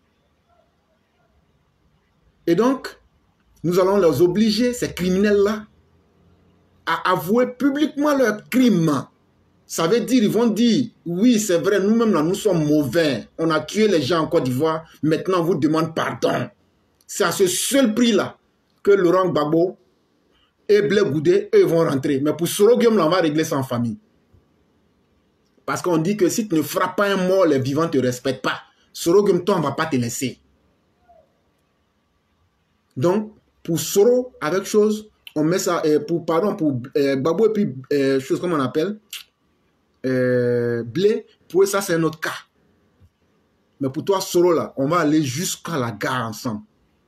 Et donc, nous allons les obliger, ces criminels-là, à avouer publiquement leurs crimes. Ça veut dire, ils vont dire, oui, c'est vrai, nous-mêmes, là, nous sommes mauvais. On a tué les gens en Côte d'Ivoire, maintenant on vous demande pardon. C'est à ce seul prix-là que Laurent Gbagbo et Bleu Goudé, eux, vont rentrer. Mais pour Soro Guillaume, on va régler ça en famille. Parce qu'on dit que si tu ne frappes pas un mort, les vivants ne te respectent pas. Soro Guillaume, toi, on ne va pas te laisser. Donc, pour Soro, avec chose, on met ça, euh, pour, pardon, pour euh, Gbagbo et puis, euh, chose comme on appelle, euh, Blé, pour eux, ça, c'est un autre cas. Mais pour toi, Soro, là, on va aller jusqu'à la gare ensemble.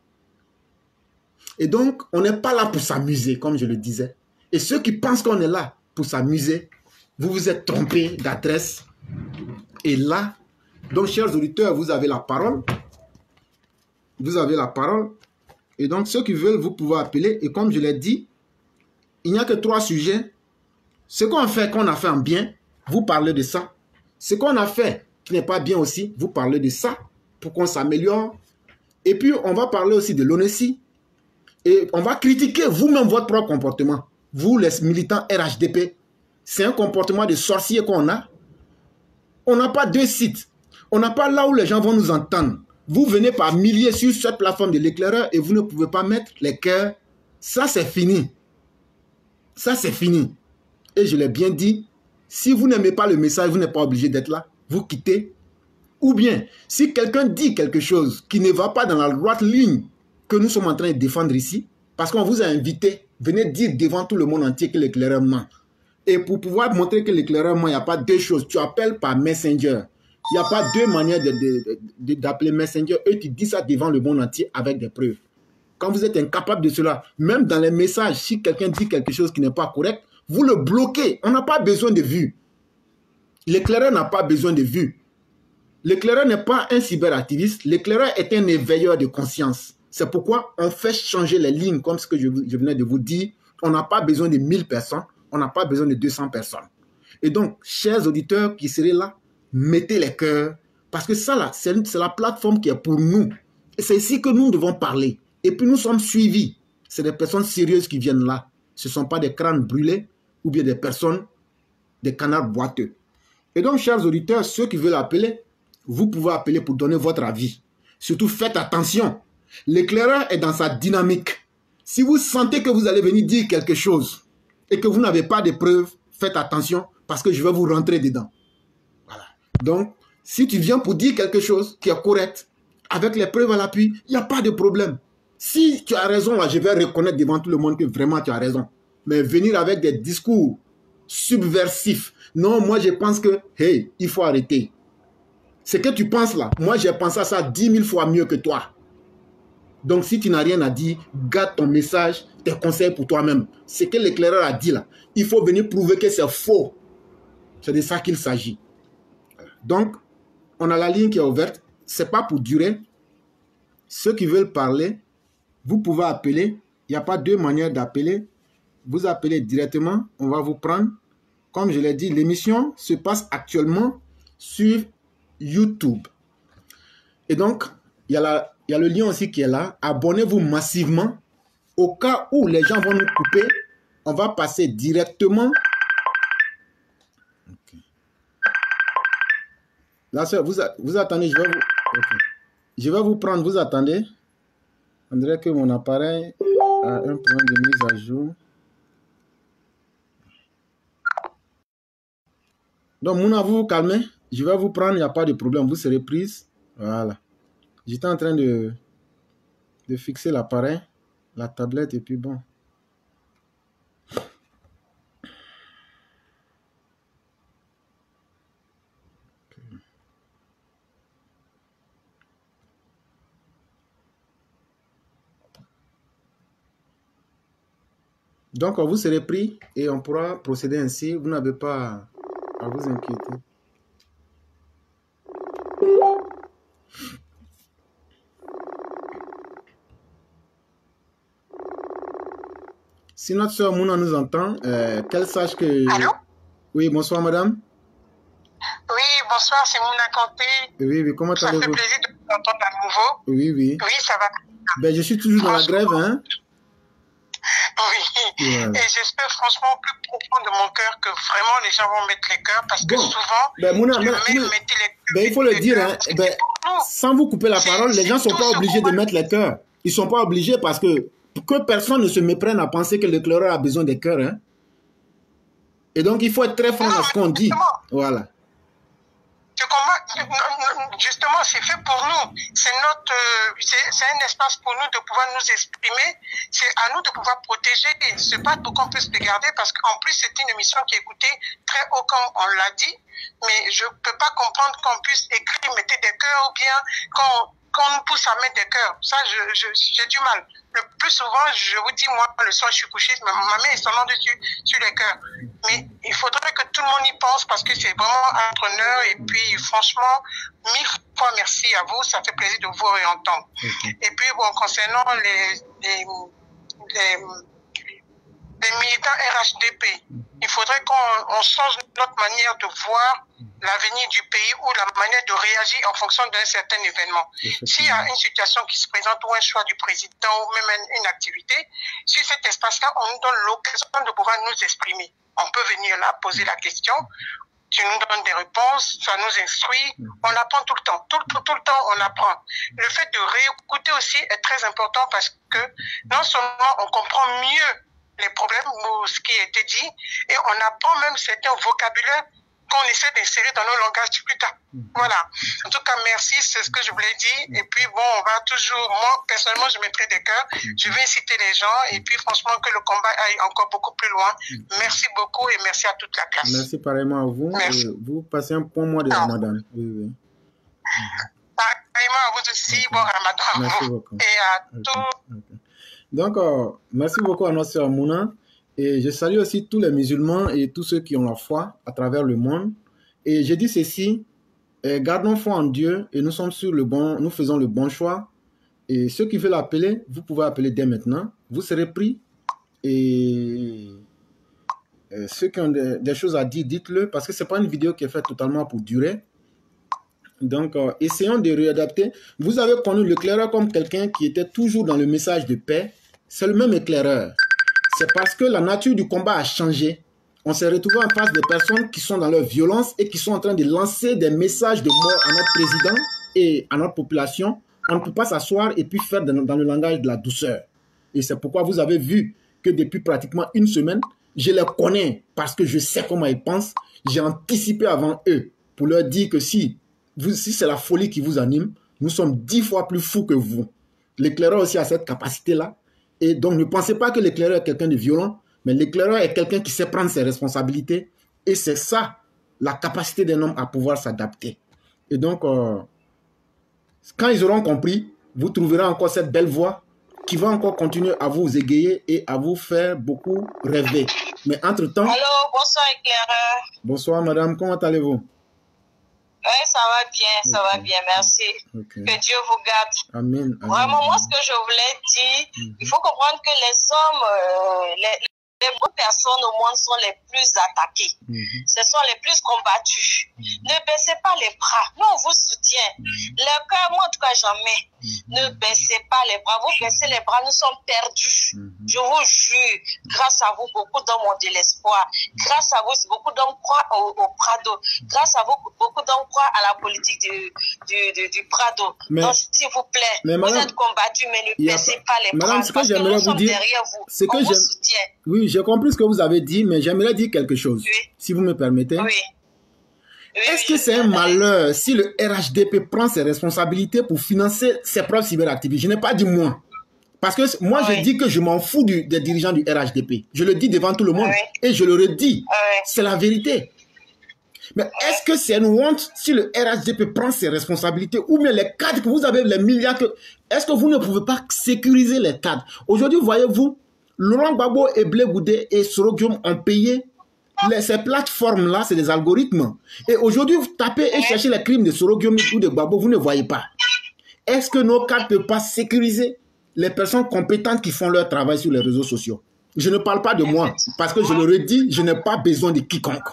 Et donc, on n'est pas là pour s'amuser, comme je le disais. Et ceux qui pensent qu'on est là pour s'amuser, vous vous êtes trompés d'adresse. Et là, donc, chers auditeurs, vous avez la parole. Vous avez la parole. Et donc, ceux qui veulent, vous pouvez appeler. Et comme je l'ai dit, il n'y a que trois sujets. Ce qu'on fait, qu'on a fait en bien, vous parlez de ça. Ce qu'on a fait qui n'est pas bien aussi, vous parlez de ça pour qu'on s'améliore. Et puis, on va parler aussi de l'O N E C I. Et on va critiquer vous-même votre propre comportement. Vous, les militants R H D P, c'est un comportement de sorcier qu'on a. On n'a pas deux sites. On n'a pas là où les gens vont nous entendre. Vous venez par milliers sur cette plateforme de l'éclaireur et vous ne pouvez pas mettre les cœurs. Ça, c'est fini. Ça, c'est fini. Et je l'ai bien dit, si vous n'aimez pas le message, vous n'êtes pas obligé d'être là. Vous quittez. Ou bien, si quelqu'un dit quelque chose qui ne va pas dans la droite ligne que nous sommes en train de défendre ici, parce qu'on vous a invité, venez dire devant tout le monde entier que l'éclaireur ment. Et pour pouvoir montrer que l'éclaireur, moi, il n'y a pas deux choses. Tu appelles par Messenger. Il n'y a pas deux manières d'appeler Messenger. Eux, tu dis ça devant le monde entier avec des preuves. Quand vous êtes incapable de cela, même dans les messages, si quelqu'un dit quelque chose qui n'est pas correct, vous le bloquez. On n'a pas besoin de vues. L'éclaireur n'a pas besoin de vues. L'éclaireur n'est pas un cyberactiviste. L'éclaireur est un éveilleur de conscience. C'est pourquoi on fait changer les lignes, comme ce que je, je venais de vous dire. On n'a pas besoin de mille personnes. On n'a pas besoin de deux cents personnes. Et donc, chers auditeurs qui seraient là, mettez les cœurs. Parce que ça, là, c'est la plateforme qui est pour nous. Et c'est ici que nous devons parler. Et puis, nous sommes suivis. C'est des personnes sérieuses qui viennent là. Ce ne sont pas des crânes brûlés ou bien des personnes, des canards boiteux. Et donc, chers auditeurs, ceux qui veulent appeler, vous pouvez appeler pour donner votre avis. Surtout, faites attention. L'éclaireur est dans sa dynamique. Si vous sentez que vous allez venir dire quelque chose et que vous n'avez pas de preuves, faites attention parce que je vais vous rentrer dedans. Voilà. Donc, si tu viens pour dire quelque chose qui est correct, avec les preuves à l'appui, il n'y a pas de problème. Si tu as raison, là, je vais reconnaître devant tout le monde que vraiment tu as raison. Mais venir avec des discours subversifs, non, moi je pense que, hey, il faut arrêter. Ce que tu penses là, moi j'ai pensé à ça dix mille fois mieux que toi. Donc si tu n'as rien à dire, garde ton message, tes conseils pour toi-même. Ce que l'éclaireur a dit là, il faut venir prouver que c'est faux. C'est de ça qu'il s'agit. Donc, on a la ligne qui est ouverte. Ce n'est pas pour durer. Ceux qui veulent parler, vous pouvez appeler. Il n'y a pas deux manières d'appeler. Vous appelez directement, on va vous prendre. Comme je l'ai dit, l'émission se passe actuellement sur YouTube. Et donc, il y a la, il y a le lien aussi qui est là. Abonnez-vous massivement. Au cas où les gens vont nous couper, on va passer directement. Okay. Là, vous, vous attendez, je vais vous... Okay. Je vais vous prendre, vous attendez. On dirait que mon appareil a un problème de mise à jour. Donc, Mouna, vous vous calmez. Je vais vous prendre, il n'y a pas de problème. Vous serez prise. Voilà. J'étais en train de, de fixer l'appareil, la tablette, et puis bon. Donc, vous serez pris et on pourra procéder ainsi. Vous n'avez pas à vous inquiéter. Si notre soeur Mouna nous entend, euh, qu'elle sache que... Allô? Oui, bonsoir madame. Oui, bonsoir, c'est Mouna Kanté. Oui, oui, comment allez-vous? Ça fait plaisir de vous entendre à nouveau. Oui, oui. Oui, ça va. Ben, je suis toujours dans la grève, hein. Oui, ouais. Et j'espère franchement au plus profond de mon cœur que vraiment les gens vont mettre les cœurs parce que bon. souvent, ben, Mouna, mais, mais, les ben, il faut le dire, hein. Ben, sans vous couper la parole, les gens ne sont pas obligés de mettre les cœurs. Ils ne sont pas obligés parce que que personne ne se méprenne à penser que l'éclaireur a besoin des cœurs, hein. Et donc, il faut être très franc dans ce qu'on dit. Voilà. Je comprends, justement, c'est fait pour nous. C'est notre, c'est un espace pour nous de pouvoir nous exprimer. C'est à nous de pouvoir protéger et se battre pour qu'on puisse les garder parce qu'en plus, c'est une émission qui est écoutée très haut comme on l'a dit. Mais je ne peux pas comprendre qu'on puisse écrire, mettez des cœurs ou bien qu'on qu'on nous pousse à mettre des cœurs. Ça, je, je, j'ai du mal. Le plus souvent, je vous dis, moi, le soir, je suis couché, ma main est seulement dessus, sur les cœurs. Mais il faudrait que tout le monde y pense parce que c'est vraiment un honneur. Et puis, franchement, mille fois merci à vous. Ça fait plaisir de vous réentendre. Okay. Et puis, bon, concernant les, les, les, les militants R H D P, il faudrait qu'on change notre manière de voir l'avenir du pays ou la manière de réagir en fonction d'un certain événement. S'il y a une situation qui se présente ou un choix du président ou même une activité, sur cet espace-là, on nous donne l'occasion de pouvoir nous exprimer. On peut venir là, poser la question, tu nous donnes des réponses, ça nous instruit, on apprend tout le temps. Tout, tout, tout le temps, on apprend. Le fait de réécouter aussi est très important parce que non seulement on comprend mieux les problèmes ou ce qui a été dit, et on apprend même certains vocabulaires qu'on essaie d'insérer dans nos langages plus tard. Voilà. En tout cas, merci, c'est ce que je voulais dire. Et puis, bon, on va toujours, moi, personnellement, je mettrai des cœurs. Je vais inciter les gens. Et puis, franchement, que le combat aille encore beaucoup plus loin. Merci beaucoup et merci à toute la classe. Merci pareillement à vous. Et vous passez un bon mois de Ramadan. Oui, oui. Pareillement à vous aussi. Okay. Bon Ramadan à merci vous. Beaucoup. Et à okay. tous. Okay. Donc, euh, merci beaucoup à notre sœur Mouna. Et je salue aussi tous les musulmans et tous ceux qui ont la foi à travers le monde. Et je dis ceci, eh, gardons foi en Dieu et nous sommes sur le bon, nous faisons le bon choix. Et ceux qui veulent appeler, vous pouvez appeler dès maintenant. Vous serez pris. Et, et ceux qui ont des, des choses à dire, dites-le, parce que ce n'est pas une vidéo qui est faite totalement pour durer. Donc, euh, essayons de réadapter. Vous avez connu l'éclaireur comme quelqu'un qui était toujours dans le message de paix. C'est le même éclaireur. C'est parce que la nature du combat a changé. On s'est retrouvé en face des personnes qui sont dans leur violence et qui sont en train de lancer des messages de mort à notre président et à notre population. On ne peut pas s'asseoir et puis faire dans, dans le langage de la douceur. Et c'est pourquoi vous avez vu que depuis pratiquement une semaine, je les connais parce que je sais comment ils pensent. J'ai anticipé avant eux pour leur dire que si, vous, si c'est la folie qui vous anime, nous sommes dix fois plus fous que vous. L'éclaireur aussi a cette capacité-là. Et donc, ne pensez pas que l'éclaireur est quelqu'un de violent, mais l'éclaireur est quelqu'un qui sait prendre ses responsabilités. Et c'est ça, la capacité d'un homme à pouvoir s'adapter. Et donc, euh, quand ils auront compris, vous trouverez encore cette belle voix qui va encore continuer à vous égayer et à vous faire beaucoup rêver. Mais entre-temps... Allô, bonsoir éclaireur. Bonsoir madame, comment allez-vous? Oui, ça va bien, ça okay. va bien, merci. Okay. Que Dieu vous garde. Amen. Amen. Vraiment, moi, ce que je voulais dire, mm-hmm. il faut comprendre que les hommes, euh, les, les bonnes personnes au monde sont les plus attaquées. Mm-hmm. Ce sont les plus combattus. Mm-hmm. Ne baissez pas les bras. Nous, on vous soutient. Mm-hmm. Le cœur, moi, en tout cas, jamais. Mm-hmm. Ne baissez pas les bras. Vous baissez les bras, nous sommes perdus. Mm-hmm. Je vous jure, grâce à vous, beaucoup d'hommes ont de l'espoir. Grâce à vous, beaucoup d'hommes croient au, au Prado. Grâce à vous, beaucoup d'hommes croient à la politique du, du, du, du Prado. Mais, donc, s'il vous plaît, vous madame, êtes combattus, mais ne baissez pas les madame, bras. Parce que nous sommes dire, derrière vous. Ce que on vous soutient. Oui, j'ai compris ce que vous avez dit, mais j'aimerais dire quelque chose, oui. si vous me permettez. Oui. Oui, Est-ce oui, que c'est un malheur si le R H D P prend ses responsabilités pour financer ses propres cyberactivités? Je n'ai pas dit moi. Parce que moi, oui. je dis que je m'en fous du, des dirigeants du R H D P. Je le dis devant tout le monde. Oui. Et je le redis. Oui. C'est la vérité. Mais oui. est-ce que c'est une honte si le R H D P prend ses responsabilités ou bien les cadres que vous avez, les milliards que... Est-ce que vous ne pouvez pas sécuriser les cadres? Aujourd'hui, voyez-vous, Laurent Gbagbo et Blé Goudé et Sorogium ont payé les, ces plateformes-là, c'est des algorithmes. Et aujourd'hui, vous tapez et cherchez les crimes de Sorogium ou de Gbagbo, vous ne voyez pas. Est-ce que nos cadres ne peuvent pas sécuriser les personnes compétentes qui font leur travail sur les réseaux sociaux? Je ne parle pas de moi, parce que je le redis, je n'ai pas besoin de quiconque.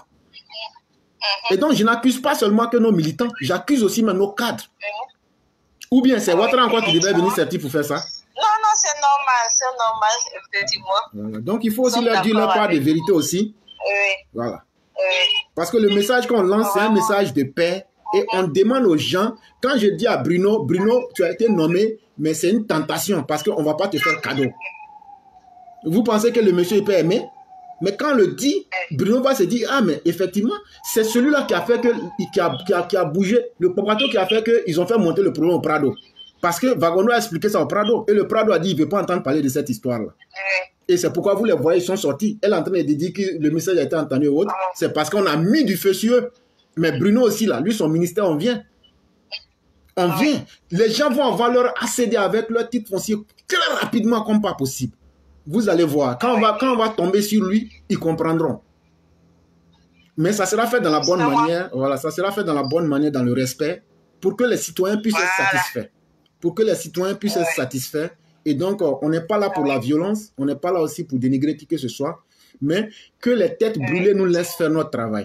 Et donc, je n'accuse pas seulement que nos militants, j'accuse aussi même nos cadres. Ou bien c'est Ouattara encore qui devait venir certifier pour faire ça? Non, non, c'est normal, c'est normal, effectivement. Voilà. Donc, il faut aussi leur dire leur part de vérité aussi. Oui. Voilà. Oui. Parce que le message qu'on lance, c'est un message de paix. Et on demande aux gens, quand je dis à Bruno, Bruno, tu as été nommé, mais c'est une tentation parce qu'on ne va pas te faire cadeau. Vous pensez que le monsieur il peut aimer? Mais quand on le dit, Bruno va se dire, ah mais effectivement, c'est celui-là qui a fait que, qui a, qui a, qui a bougé, le propriétaire qui a fait qu'ils ont fait monter le problème au Prado. Parce que Vagono a expliqué ça au Prado. Et le Prado a dit, il ne veut pas entendre parler de cette histoire-là. Et c'est pourquoi vous les voyez, ils sont sortis. Elle est en train de dire que le message a été entendu ou autre. C'est parce qu'on a mis du feu sur eux. Mais Bruno aussi, là, lui, son ministère, on vient. On vient. Les gens vont avoir leur accéder avec leur titre foncier très rapidement comme pas possible. Vous allez voir. Quand on va, quand on va tomber sur lui, ils comprendront. Mais ça sera fait dans la bonne manière. Voilà, ça sera fait dans la bonne manière, dans le respect, pour que les citoyens puissent être satisfaits. Pour que les citoyens puissent être satisfaits. Et donc, on n'est pas là pour la violence. On n'est pas là aussi pour dénigrer qui que ce soit. Mais que les têtes brûlées nous laissent faire notre travail.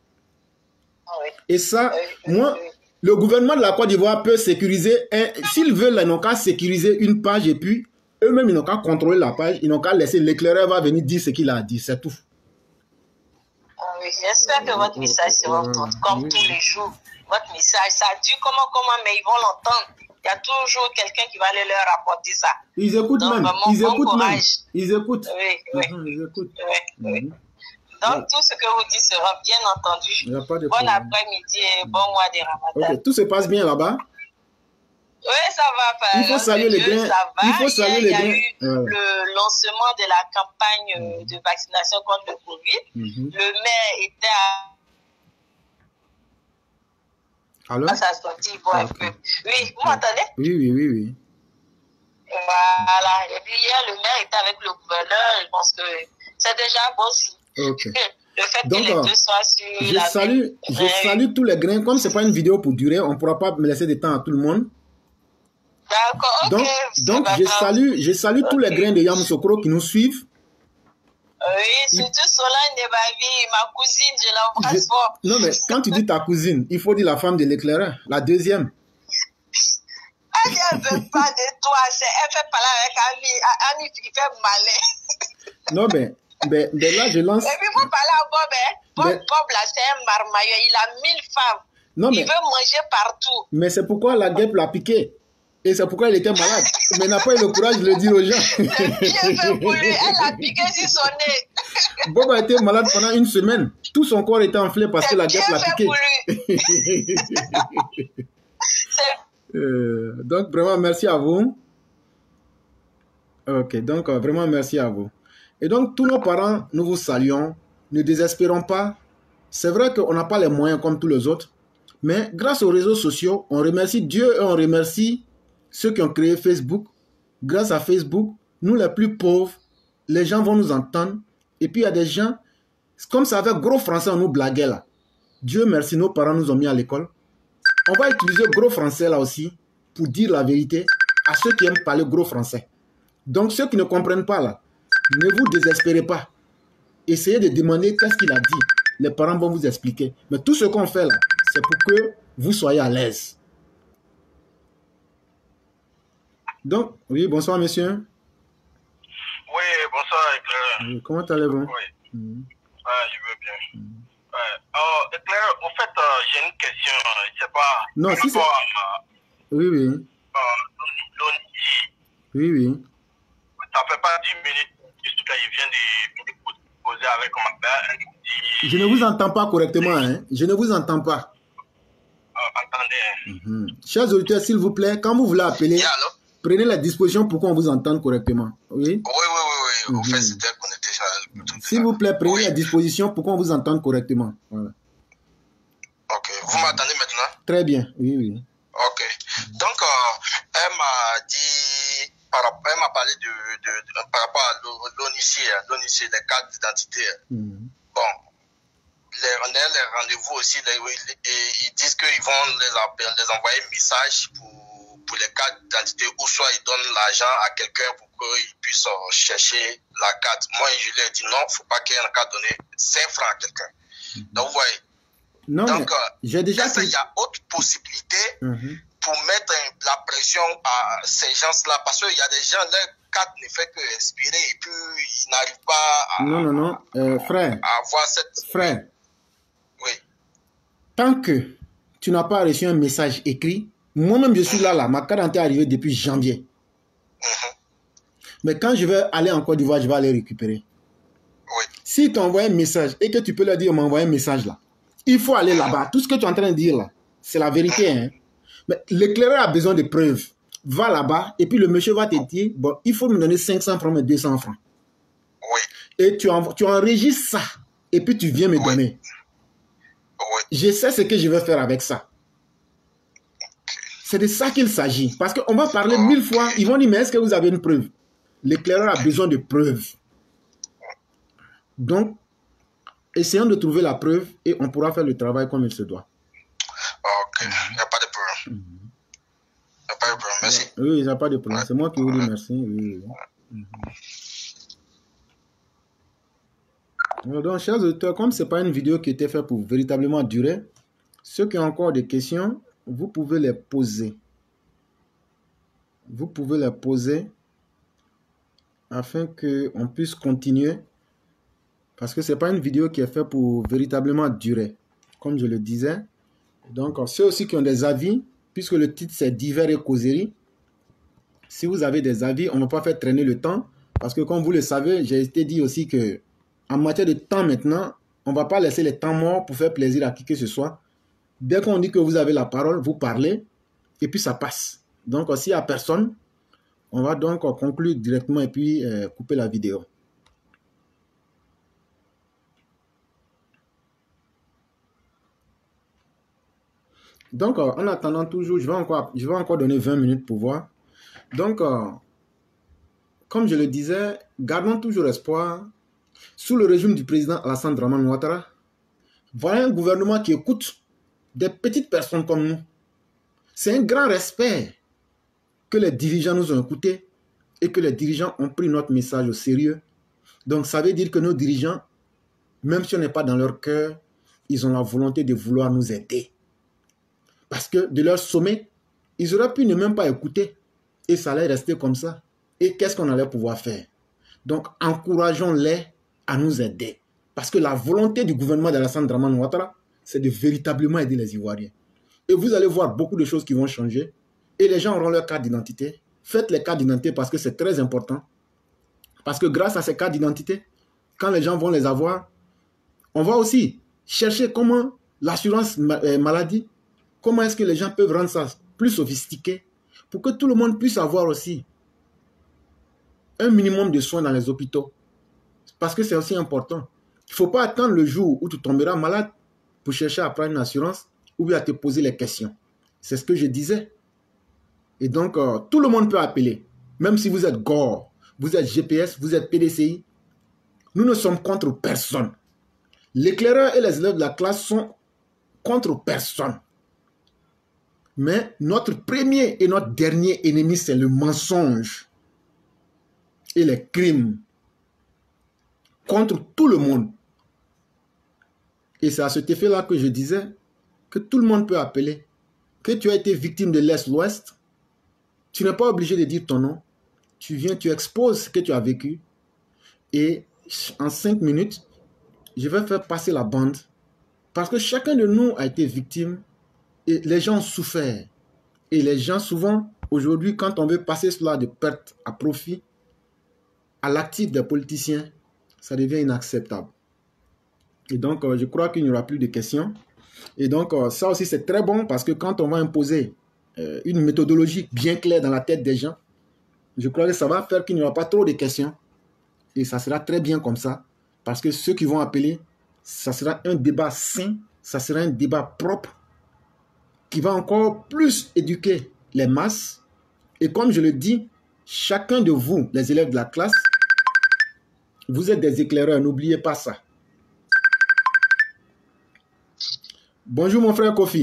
Et ça, moi, le gouvernement de la Côte d'Ivoire peut sécuriser, s'ils veulent, ils n'ont qu'à sécuriser une page et puis eux-mêmes, ils n'ont qu'à contrôler la page, ils n'ont qu'à laisser, l'éclaireur va venir dire ce qu'il a dit, c'est tout. Oui, j'espère que votre message sera entendu, comme oui. tous les jours. Votre message, ça dure comment, comment, mais ils vont l'entendre. Il y a toujours quelqu'un qui va aller leur rapporter ça. Ils écoutent. Donc, même, ils bon écoutent courage. même, ils écoutent. Oui, oui. Uh-huh, ils écoutent. Oui, oui. Mm-hmm. Donc, Donc, tout ce que vous dites sera bien entendu. Il n'y a pas de bon après-midi et bon mois de Ramadan. Ok, tout se passe bien là-bas? Oui, ça va. Il faut saluer les grains. Il faut saluer les grains. Il y a eu ouais. le lancement de la campagne de vaccination contre le Covid. Mm-hmm. Le maire était à... Alors? À sa sortie, il voit okay. un peu. Oui, vous m'entendez? Oui, oui, oui, oui. Voilà. Et puis hier, le maire était avec le gouverneur. Je pense que c'est déjà bon si. Ok. Le fait Donc, que les deux soient sur je la salue, je ouais. salue tous les grains. Comme ce n'est pas une vidéo pour durer, on ne pourra pas me laisser de temps à tout le monde. D'accord, ok. Donc, donc je, salue, je salue okay. tous les grains de Yamoussoukro qui nous suivent. Oui, surtout Solane Nebavi, ma cousine, je l'embrasse fort. Non, mais quand tu dis ta cousine, il faut dire la femme de l'éclaireur, la deuxième. Elle ne veut pas de toi, elle fait parler avec Ami, Ami qui fait malin. Non, mais, mais, mais là, je lance... Et puis, vous parlez à Bob, hein? Bob, mais... Bob, là, c'est un marmailleur, il a mille femmes. Non, il mais... veut manger partout. Mais c'est pourquoi la guêpe l'a piqué. Et c'est pourquoi il était malade. Mais il n'a pas eu le courage de le dire aux gens. Je veux pour lui, elle a piqué sur son nez. Bob a été malade pendant une semaine. Tout son corps était enflé parce que la guêpe l'a piqué. euh, donc, vraiment, merci à vous. Ok, donc, euh, vraiment, merci à vous. Et donc, tous nos parents, nous vous saluons. Ne désespérons pas. C'est vrai qu'on n'a pas les moyens comme tous les autres. Mais grâce aux réseaux sociaux, on remercie Dieu et on remercie ceux qui ont créé Facebook. Grâce à Facebook, nous les plus pauvres, les gens vont nous entendre. Et puis il y a des gens, comme ça avec gros français, on nous blaguait là. Dieu merci, nos parents nous ont mis à l'école. On va utiliser gros français là aussi pour dire la vérité à ceux qui aiment parler gros français. Donc ceux qui ne comprennent pas là, ne vous désespérez pas. Essayez de demander qu'est-ce qu'il a dit. Les parents vont vous expliquer. Mais tout ce qu'on fait là, c'est pour que vous soyez à l'aise. Donc, oui, bonsoir, monsieur. Oui, bonsoir, Éclair. Oui, comment allez-vous? Oui, mmh. ah, je veux bien. Mmh. Ouais. Alors, Éclair, au fait, euh, j'ai une question. Je sais pas. Non, si c'est... À, oui, oui. Euh, oui, oui. Ça fait pas dix minutes, juste que je viens de poser avec ma père. Je ne vous entends pas correctement, hein. Je ne vous entends pas. Euh, attendez. Mmh. Chers auditeurs, s'il vous plaît, quand vous voulez appeler, yeah, prenez la disposition pour qu'on vous entende correctement. Oui, oui, oui, oui. oui. Mmh. Au fait, c'était connecté. S'il vous plaît, prenez oui. la disposition pour qu'on vous entende correctement. Voilà. Ok. Vous m'entendez maintenant? Très bien. Oui, oui. Ok. Donc, euh, elle m'a dit, par, elle m'a parlé de, de, de, par rapport à l'ONICI, l'ONICI, les cartes d'identité. Mmh. Bon. Les, on a les rendez-vous aussi, les, et ils disent qu'ils vont les, les envoyer un message pour, pour les cartes d'identité, ou soit ils donnent l'argent à quelqu'un pour qu'ils puissent chercher la carte. Moi, je lui ai dit non, il ne faut pas qu'il y ait une carte donnée cinq francs à quelqu'un. Mm-hmm. Donc, vous voyez. Non, donc, j'ai déjà est-ce qu'il y a autre possibilité mm-hmm. pour mettre la pression à ces gens-là? Parce qu'il y a des gens, leur carte ne fait que expirer et puis ils n'arrivent pas à, non, non, non. Euh, frère, à avoir cette... Frère. Oui. Tant que tu n'as pas reçu un message écrit, moi-même je suis là, là, ma carte est arrivée depuis janvier. Mm-hmm. Mais quand je vais aller en Côte d'Ivoire, je vais aller récupérer. Oui. Si tu envoies un message et que tu peux leur dire, m'envoyer un message là, il faut aller là-bas. Tout ce que tu es en train de dire là, c'est la vérité. Hein? Mais l'éclaireur a besoin de preuves. Va là-bas et puis le monsieur va te dire, bon, il faut me donner cinq cents francs, mais deux cents francs. Oui. Et tu, en, tu enregistres ça et puis tu viens me oui. donner. Oui. Je sais ce que je vais faire avec ça. C'est de ça qu'il s'agit. Parce qu'on va parler okay. mille fois, ils vont dire, mais est-ce que vous avez une preuve? L'éclaireur a besoin de preuves. Donc, essayons de trouver la preuve et on pourra faire le travail comme il se doit. Ok, il n'y a pas de problème. Il Mm-hmm. n'y a pas de problème, merci. Oui, il n'y a pas de problème. C'est moi qui vous dis merci. Oui, oui. Mm-hmm. Donc, chers auditeurs, comme ce n'est pas une vidéo qui était faite pour véritablement durer, ceux qui ont encore des questions, vous pouvez les poser. Vous pouvez les poser afin qu'on puisse continuer. Parce que ce n'est pas une vidéo qui est faite pour véritablement durer, comme je le disais. Donc, ceux aussi qui ont des avis, puisque le titre c'est divers et causeries, si vous avez des avis, on ne va pas faire traîner le temps. Parce que comme vous le savez, j'ai été dit aussi que en matière de temps maintenant, On ne va pas laisser les temps morts pour faire plaisir à qui que ce soit. Dès qu'on dit que vous avez la parole, vous parlez et puis ça passe. Donc, s'il n'y a personne, on va donc conclure directement et puis euh, couper la vidéo. Donc, euh, en attendant toujours, je vais, encore, je vais encore donner vingt minutes pour voir. Donc, euh, comme je le disais, gardons toujours espoir. Sous le régime du président Alassane Dramane Ouattara, voilà un gouvernement qui écoute des petites personnes comme nous. C'est un grand respect que les dirigeants nous ont écoutés et que les dirigeants ont pris notre message au sérieux. Donc, ça veut dire que nos dirigeants, même si on n'est pas dans leur cœur, ils ont la volonté de vouloir nous aider. Parce que de leur sommet, ils auraient pu ne même pas écouter et ça allait rester comme ça. Et qu'est-ce qu'on allait pouvoir faire? Donc, encourageons-les à nous aider. Parce que la volonté du gouvernement d'Alassane Dramane Ouattara, c'est de véritablement aider les Ivoiriens. Et vous allez voir beaucoup de choses qui vont changer. Et les gens auront leur carte d'identité. Faites les cartes d'identité parce que c'est très important. Parce que grâce à ces cartes d'identité, quand les gens vont les avoir, on va aussi chercher comment l'assurance maladie, comment est-ce que les gens peuvent rendre ça plus sophistiqué pour que tout le monde puisse avoir aussi un minimum de soins dans les hôpitaux. Parce que c'est aussi important. Il ne faut pas attendre le jour où tu tomberas malade pour chercher à prendre une assurance ou bien à te poser les questions. C'est ce que je disais. Et donc, euh, tout le monde peut appeler. Même si vous êtes G O R, vous êtes G P S, vous êtes P D C I. Nous ne sommes contre personne. L'éclaireur et les élèves de la classe sont contre personne. Mais notre premier et notre dernier ennemi, c'est le mensonge et les crimes contre tout le monde. Et c'est à cet effet-là que je disais que tout le monde peut appeler. Que tu as été victime de l'Est-Ouest, tu n'es pas obligé de dire ton nom. Tu viens, tu exposes ce que tu as vécu. Et en cinq minutes, je vais faire passer la bande. Parce que chacun de nous a été victime. Et les gens ont souffert. Et les gens, souvent, aujourd'hui, quand on veut passer cela de perte à profit, à l'actif des politiciens, ça devient inacceptable. Et donc, euh, je crois qu'il n'y aura plus de questions. Et donc, euh, ça aussi, c'est très bon parce que quand on va imposer euh, une méthodologie bien claire dans la tête des gens, je crois que ça va faire qu'il n'y aura pas trop de questions. Et ça sera très bien comme ça. Parce que ceux qui vont appeler, ça sera un débat sain, ça sera un débat propre qui va encore plus éduquer les masses. Et comme je le dis, chacun de vous, les élèves de la classe, vous êtes des éclaireurs, n'oubliez pas ça. Bonjour mon frère Kofi.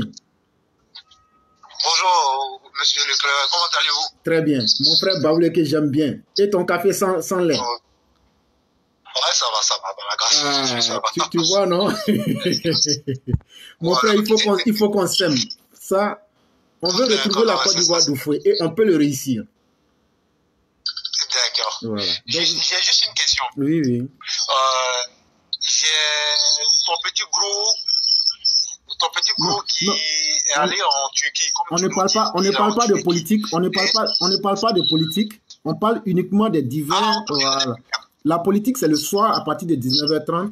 Bonjour monsieur l'éclaireur, comment allez-vous? Très bien. Mon frère Baoulé que j'aime bien. Et ton café sans, sans lait? Oh. Ouais, ça va, ça va, dans la grâce ah, de Dieu, ça va. Tu, tu vois, non? Mon voilà, frère, il faut qu'on il faut qu'on s'aime. Ça, on veut retrouver la Côte d'Ivoire d'Oufoué et on peut le réussir. D'accord. Voilà. J'ai juste une question. Oui, oui. Euh, J'ai ton petit groupe, ton petit groupe qui non. est allé en Turquie. On ne parle pas, on ne parle pas de politique. On ne parle pas, on ne parle pas de politique. On parle uniquement des divers. Ah, voilà. La politique, c'est le soir à partir de dix-neuf heures trente.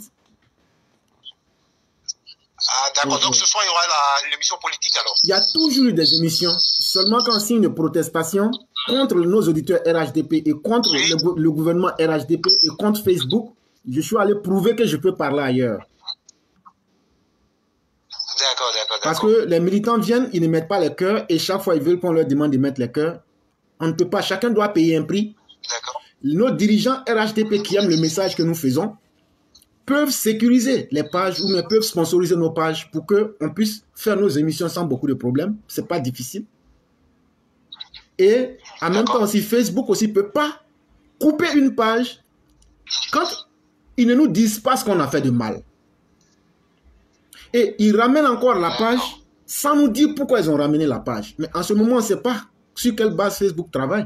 Ah, d'accord. Donc, ce soir, il y aura l'émission politique alors. Il y a toujours eu des émissions. Seulement quand on signe une protestation contre nos auditeurs R H D P et contre oui. le, le gouvernement R H D P et contre Facebook, je suis allé prouver que je peux parler ailleurs. D'accord, d'accord, d'accord. Parce que les militants viennent, ils ne mettent pas les cœurs et chaque fois, ils veulent qu'on leur demande de mettre les cœurs. On ne peut pas. Chacun doit payer un prix. D'accord. Nos dirigeants R H D P qui aiment le message que nous faisons peuvent sécuriser les pages ou même peuvent sponsoriser nos pages pour qu'on puisse faire nos émissions sans beaucoup de problèmes. Ce n'est pas difficile. Et en même temps aussi, Facebook aussi ne peut pas couper une page quand ils ne nous disent pas ce qu'on a fait de mal. Et ils ramènent encore la page sans nous dire pourquoi ils ont ramené la page. Mais en ce moment, on ne sait pas sur quelle base Facebook travaille.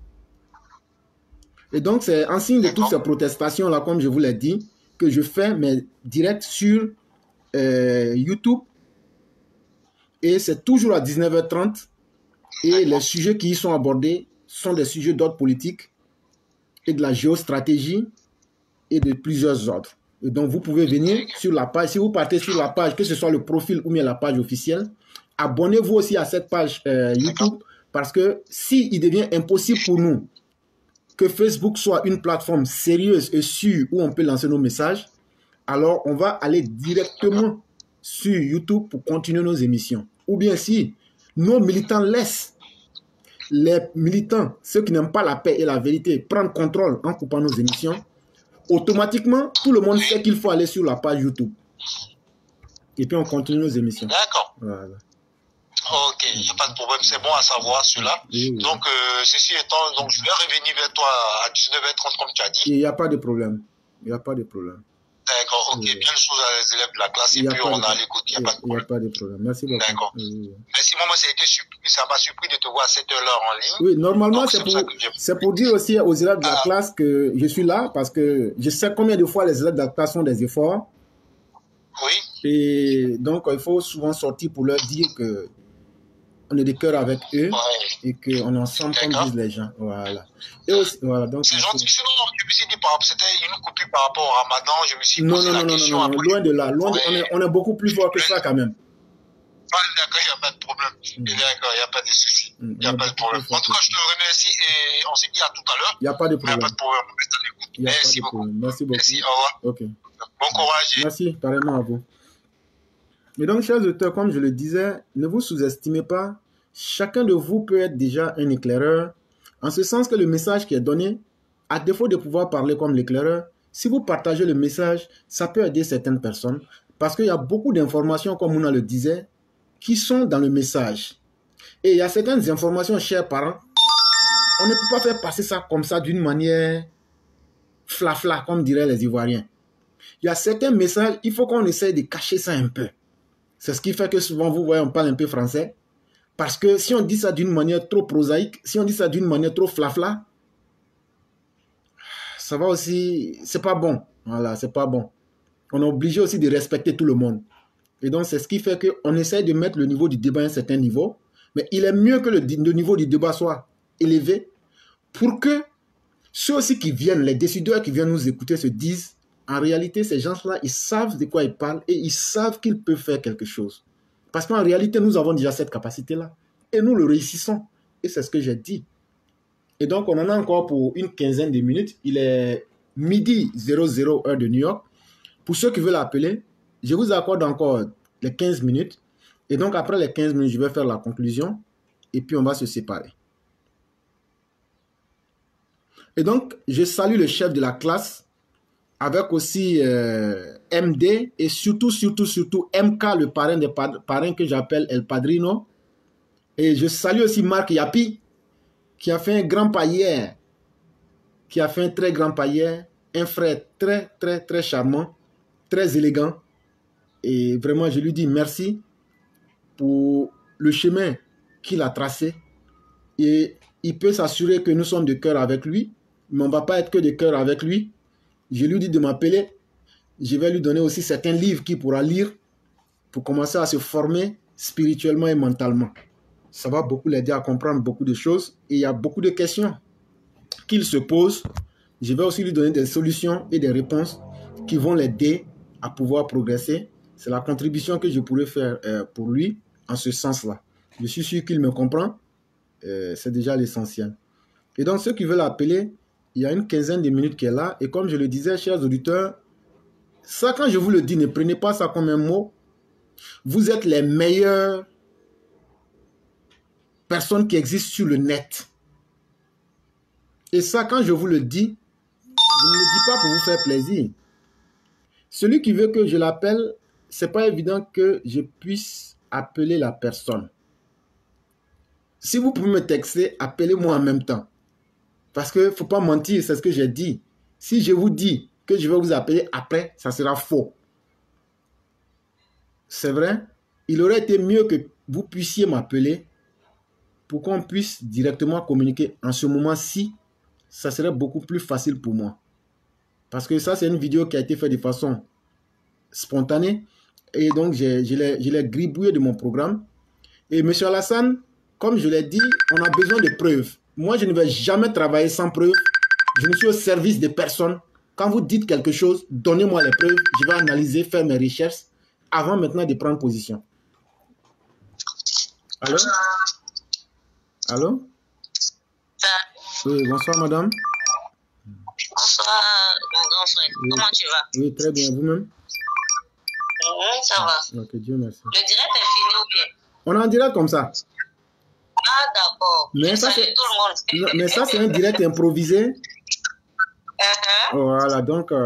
Et donc, c'est en signe de toutes ces protestations-là, comme je vous l'ai dit, que je fais mes directs sur euh, YouTube. Et c'est toujours à dix-neuf heures trente. Et les sujets qui y sont abordés sont des sujets d'ordre politique et de la géostratégie et de plusieurs ordres. Donc, vous pouvez venir sur la page. Si vous partez sur la page, que ce soit le profil ou bien la page officielle, abonnez-vous aussi à cette page euh, YouTube parce que s'il devient impossible pour nous que Facebook soit une plateforme sérieuse et sûre où on peut lancer nos messages, alors on va aller directement sur YouTube pour continuer nos émissions. Ou bien si nos militants laissent les militants, ceux qui n'aiment pas la paix et la vérité, prendre contrôle en coupant nos émissions, automatiquement, tout le monde sait qu'il faut aller sur la page YouTube. Et puis on continue nos émissions. D'accord. Voilà. Ok, il n'y a pas de problème, c'est bon à savoir cela. Oui, oui. Donc, euh, ceci étant, donc, je vais revenir vers toi à dix-neuf heures trente comme tu as dit. Il n'y a pas de problème. Il n'y a pas de problème. D'accord, ok, Oui. bien de choses à les élèves de la classe et puis on a l'écoute, il n'y a pas de Il n'y a problème. pas de problème. Merci beaucoup. D'accord. Oui, oui. Merci, moi, ça a été surpris, ça m'a surpris de te voir à cette heure-là en ligne. Oui, normalement, Donc, c'est c'est pour, pour ça que j'ai- c'est pour dire aussi aux élèves de la Ah. classe que je suis là parce que je sais combien de fois les élèves de la classe font des efforts. Oui, Et donc, il faut souvent sortir pour leur dire que on est de cœur avec eux ouais. et qu'on est ensemble comme D'accord. disent les gens. Voilà. Et aussi, voilà. Donc, C'est gentil. Sinon, je me suis dit, par rapport- c'était une coupure par rapport au ramadan, je me suis non, posé non, la non, non, question non, non, après. loin de là. Loin de- Ouais. on, est, on est beaucoup plus fort que ça quand même. Ah, d'accord, il n'y a pas de problème. Mm. D'accord, il n'y a pas de souci. Mm, Il n'y a on est pas de beaucoup problème. plus fort En tout que cas, je te remercie et on se dit à tout à l'heure. Il n'y a pas de Il n'y a problème. pas de problème. On reste à l'écoute. Il n'y a pas Merci de beaucoup. problème. Merci beaucoup. Merci, au revoir. Ok. Bon courage. et- Merci, pareillement à vous. Et donc, chers auteurs, comme je le disais, ne vous sous-estimez pas. Chacun de vous peut être déjà un éclaireur, en ce sens que le message qui est donné, à défaut de pouvoir parler comme l'éclaireur, si vous partagez le message, ça peut aider certaines personnes, parce qu'il y a beaucoup d'informations, comme Mouna le disait, qui sont dans le message. Et il y a certaines informations, chers parents, on ne peut pas faire passer ça comme ça d'une manière flafla, comme diraient les Ivoiriens. Il y a certains messages, il faut qu'on essaye de cacher ça un peu. C'est ce qui fait que souvent, vous voyez, on parle un peu français. Parce que si on dit ça d'une manière trop prosaïque, si on dit ça d'une manière trop flafla, ça va aussi, c'est pas bon. Voilà, c'est pas bon. On est obligé aussi de respecter tout le monde. Et donc, c'est ce qui fait qu'on essaye de mettre le niveau du débat à un certain niveau. Mais il est mieux que le, le niveau du débat soit élevé pour que ceux aussi qui viennent, les décideurs qui viennent nous écouter se disent, en réalité, ces gens-là, ils savent de quoi ils parlent et ils savent qu'ils peuvent faire quelque chose. Parce qu'en réalité, nous avons déjà cette capacité-là. Et nous le réussissons. Et c'est ce que j'ai dit. Et donc, on en a encore pour une quinzaine de minutes. Il est midi zéro zéro heure de New York. Pour ceux qui veulent appeler, je vous accorde encore les quinze minutes. Et donc, après les quinze minutes, je vais faire la conclusion. Et puis, on va se séparer. Et donc, je salue le chef de la classe, avec aussi euh, M D et surtout, surtout, surtout M K, le parrain des parrains que j'appelle El Padrino. Et je salue aussi Marc Yapi, qui a fait un grand pas hier, qui a fait un très grand pas hier, un frère très, très, très charmant, très élégant. Et vraiment, je lui dis merci pour le chemin qu'il a tracé. Et il peut s'assurer que nous sommes de cœur avec lui, mais on ne va pas être que de cœur avec lui. Je lui dis de m'appeler. Je vais lui donner aussi certains livres qu'il pourra lire pour commencer à se former spirituellement et mentalement. Ça va beaucoup l'aider à comprendre beaucoup de choses. Et il y a beaucoup de questions qu'il se pose. Je vais aussi lui donner des solutions et des réponses qui vont l'aider à pouvoir progresser. C'est la contribution que je pourrais faire euh, pour lui en ce sens-là. Je suis sûr qu'il me comprend. Euh, c'est déjà l'essentiel. Et donc, ceux qui veulent appeler, il y a une quinzaine de minutes qui est là. Et comme je le disais, chers auditeurs, ça, quand je vous le dis, ne prenez pas ça comme un mot. Vous êtes les meilleures personnes qui existent sur le net. Et ça, quand je vous le dis, je ne le dis pas pour vous faire plaisir. Celui qui veut que je l'appelle, c'est pas évident que je puisse appeler la personne. Si vous pouvez me texter, appelez-moi en même temps. Parce qu'il ne faut pas mentir, c'est ce que j'ai dit. Si je vous dis que je vais vous appeler après, ça sera faux. C'est vrai, il aurait été mieux que vous puissiez m'appeler pour qu'on puisse directement communiquer. En ce moment-ci, ça serait beaucoup plus facile pour moi. Parce que ça, c'est une vidéo qui a été faite de façon spontanée. Et donc, je, je l'ai gribouillé de mon programme. Et M. Alassane, comme je l'ai dit, on a besoin de preuves. Moi, je ne vais jamais travailler sans preuves. Je ne suis au service de personne. Quand vous dites quelque chose, donnez-moi les preuves. Je vais analyser, faire mes recherches avant maintenant de prendre position. Allô? Allô? Oui, bonsoir madame. Bonsoir, mon grand frère. Oui. Comment tu vas? Oui, très bien. Vous-même? Mmh, ça va. Ok, Dieu merci. Le direct est fini ou bien? On est en direct comme ça. Ah, d'accord. Mais, ça, tout le monde. mais ça, c'est un direct improvisé. Uh-huh. Voilà, donc, euh,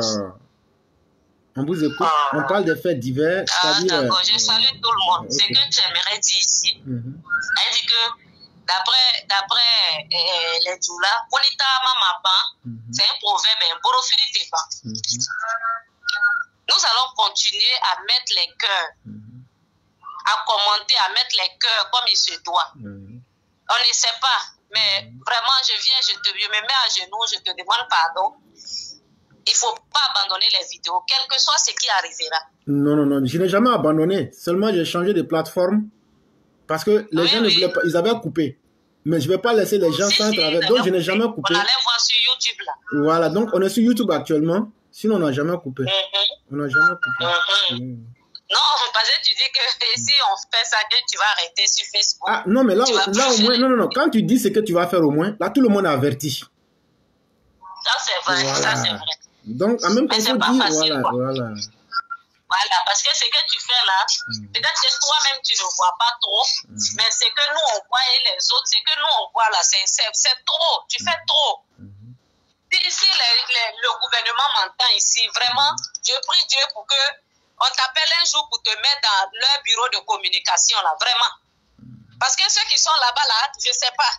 on vous écoute. Ah. On parle des faits divers. Ah, d'accord. Euh, Je salue tout le monde. Okay. Ce que tu aimerais dire ici, mm-hmm. elle dit que d'après d'après euh, les Djoula, Bonita Mamapa, mm-hmm. c'est un proverbe, un borofili tepa. Mm-hmm. Nous allons continuer à mettre les cœurs, mm-hmm. à commenter, à mettre les cœurs comme il se doit. Mm-hmm. On ne sait pas, mais mm-hmm. vraiment, je viens, je, te, je me mets à genoux, je te demande pardon. Il ne faut pas abandonner les vidéos, quel que soit ce qui arrivera. Non, non, non, je n'ai jamais abandonné. Seulement, j'ai changé de plateforme parce que les oui, gens oui. ne voulaient pas, ils avaient coupé. Mais je ne vais pas laisser les gens si, sans si, travers. Donc, je n'ai jamais coupé. On allait voir sur YouTube là. Voilà, donc on est sur YouTube actuellement. Sinon, on n'a jamais coupé. Mm-hmm. On n'a jamais coupé. Mm-hmm. Mm. Non, parce que tu dis que si on fait ça, que tu vas arrêter sur Facebook. Ah, non, mais là, là au moins, non, non, non. Quand tu dis ce que tu vas faire au moins, là, tout le monde est averti. Ça, c'est vrai. Voilà. Ça, c'est vrai. Donc, en même temps, il faut dire, facile, voilà, voilà. Voilà, parce que ce que tu fais là, mm. peut-être que toi-même, tu ne vois pas trop, mm. mais ce que nous, on voit et les autres, ce que nous, on voit là, c'est trop, tu fais trop. Mm. Si les, les, le gouvernement m'entend ici, vraiment, je prie Dieu pour que on t'appelle un jour pour te mettre dans leur bureau de communication, là, vraiment. Parce que ceux qui sont là-bas, là, je ne sais pas,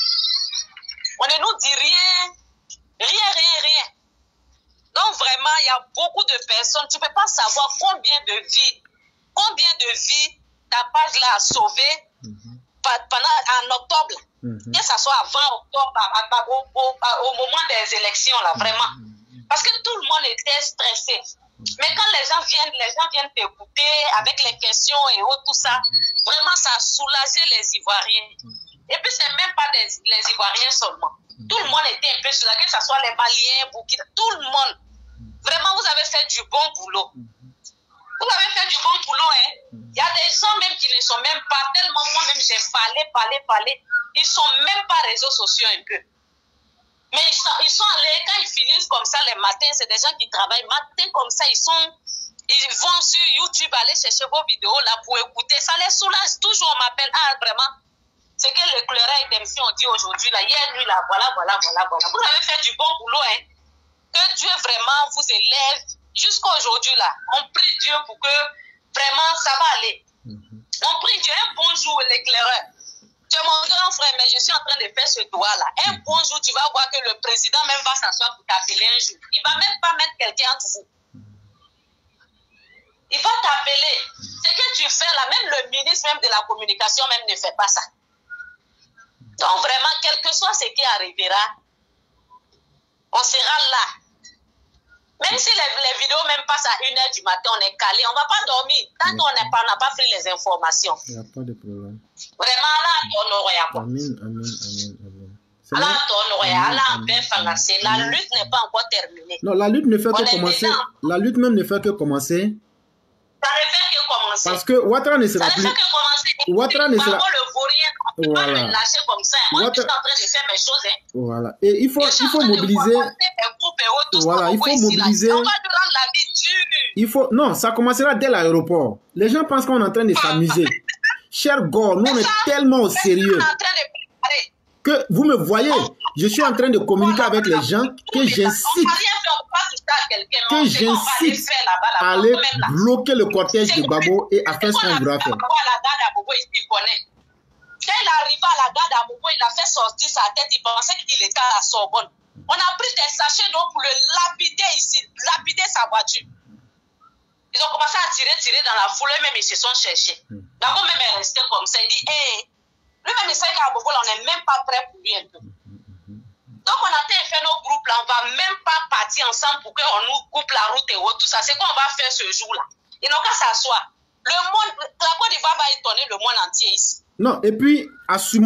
on ne nous dit rien, rien, rien, rien. Donc vraiment, il y a beaucoup de personnes, tu ne peux pas savoir combien de vies, combien de vies ta page là a sauvé mm-hmm. pendant, en octobre, mm-hmm. que ce soit avant octobre, à, à, au, au, au moment des élections là, vraiment. Mm-hmm. Parce que tout le monde était stressé. Mm-hmm. Mais quand les gens viennent, les gens viennent t'écouter avec les questions et autres, tout ça, vraiment ça a soulagé les Ivoiriens. Mm-hmm. Et puis c'est même pas des, les Ivoiriens seulement. Mm-hmm. Tout le monde était un peu soulagé, que ce soit les Maliens, Burkina, tout le monde. Vraiment, vous avez fait du bon boulot. Vous avez fait du bon boulot, hein. Il y a des gens même qui ne sont même pas, tellement moi-même j'ai parlé, parlé, parlé, ils sont même pas réseaux sociaux un peu. Mais ils sont, ils sont allés, quand ils finissent comme ça les matins, c'est des gens qui travaillent matin comme ça, ils sont, ils vont sur YouTube aller chercher vos vidéos là pour écouter, ça les soulage. Toujours on m'appelle, ah vraiment, c'est que le Cleurel d'M C on dit aujourd'hui là, hier nuit là, voilà, voilà, voilà, voilà. Vous avez fait du bon boulot, hein. Que Dieu vraiment vous élève jusqu'à aujourd'hui là. On prie Dieu pour que vraiment ça va aller. Mm-hmm. On prie Dieu un bon jour l'éclaireur. Tu es mon grand frère, mais je suis en train de faire ce doigt là. Un mm-hmm. bon jour, tu vas voir que le président même va s'asseoir pour t'appeler un jour. Il va même pas mettre quelqu'un entre vous. Il va t'appeler. Ce que tu fais là, même le ministre même de la communication même ne fait pas ça. Donc vraiment, quel que soit ce qui arrivera, on sera là. Même si les, les vidéos même passent à une heure du matin, on est calé, on ne va pas dormir. Tant qu'on n'a pas, pas pris les informations. Il n'y a pas de problème. Vraiment, là, on n'aurait pas. Amen, amen, amen, amen. Là, on n'aurait pas. Là, on peut faire la lutte n'est pas encore terminée. Non, la lutte ne fait on que commencer. Dedans. La lutte même ne fait que commencer. Ça ne fait que commencer. Parce que Ouattara ne sera plus. Ça ne fait que commencer. Ouattara ne sera. Le vaurien, on ne peut pas me lâcher comme ça. Moi, Ouattara... je suis en train de faire mes choses. Hein. Voilà. Et il faut, il faut mobiliser. Voilà, il faut mobiliser. On va te rendre la vie dure. Il faut. Non, ça commencera dès l'aéroport. Les gens pensent qu'on est en train de s'amuser. Cher Gore, nous on est tellement au sérieux. Que vous me voyez, je suis en train de communiquer avec les gens que j'incite. Que j'incite à aller bloquer le cortège de Gbagbo et à faire ce qu'on voudra faire. Quand il arrive à la gare d'Amogo, il a fait sortir sa tête, il pensait qu'il était à la Sorbonne. On a pris des sachets d'eau pour le lapider ici, lapider sa voiture. Ils ont commencé à tirer, tirer dans la foule, même ils se sont cherchés. D'abord, même est resté comme ça, il dit, hé, hey, lui-même il sait qu'à Amogo, on n'est même pas prêt pour lui un peu. Donc on a fait nos groupes là, on va même pas partir ensemble pour qu'on nous coupe la route et tout ça. C'est quoi on va faire ce jour-là? Ils n'ont qu'à s'asseoir. Le monde, la Côte d'Ivoire va étonner le monde entier ici. Non, et puis,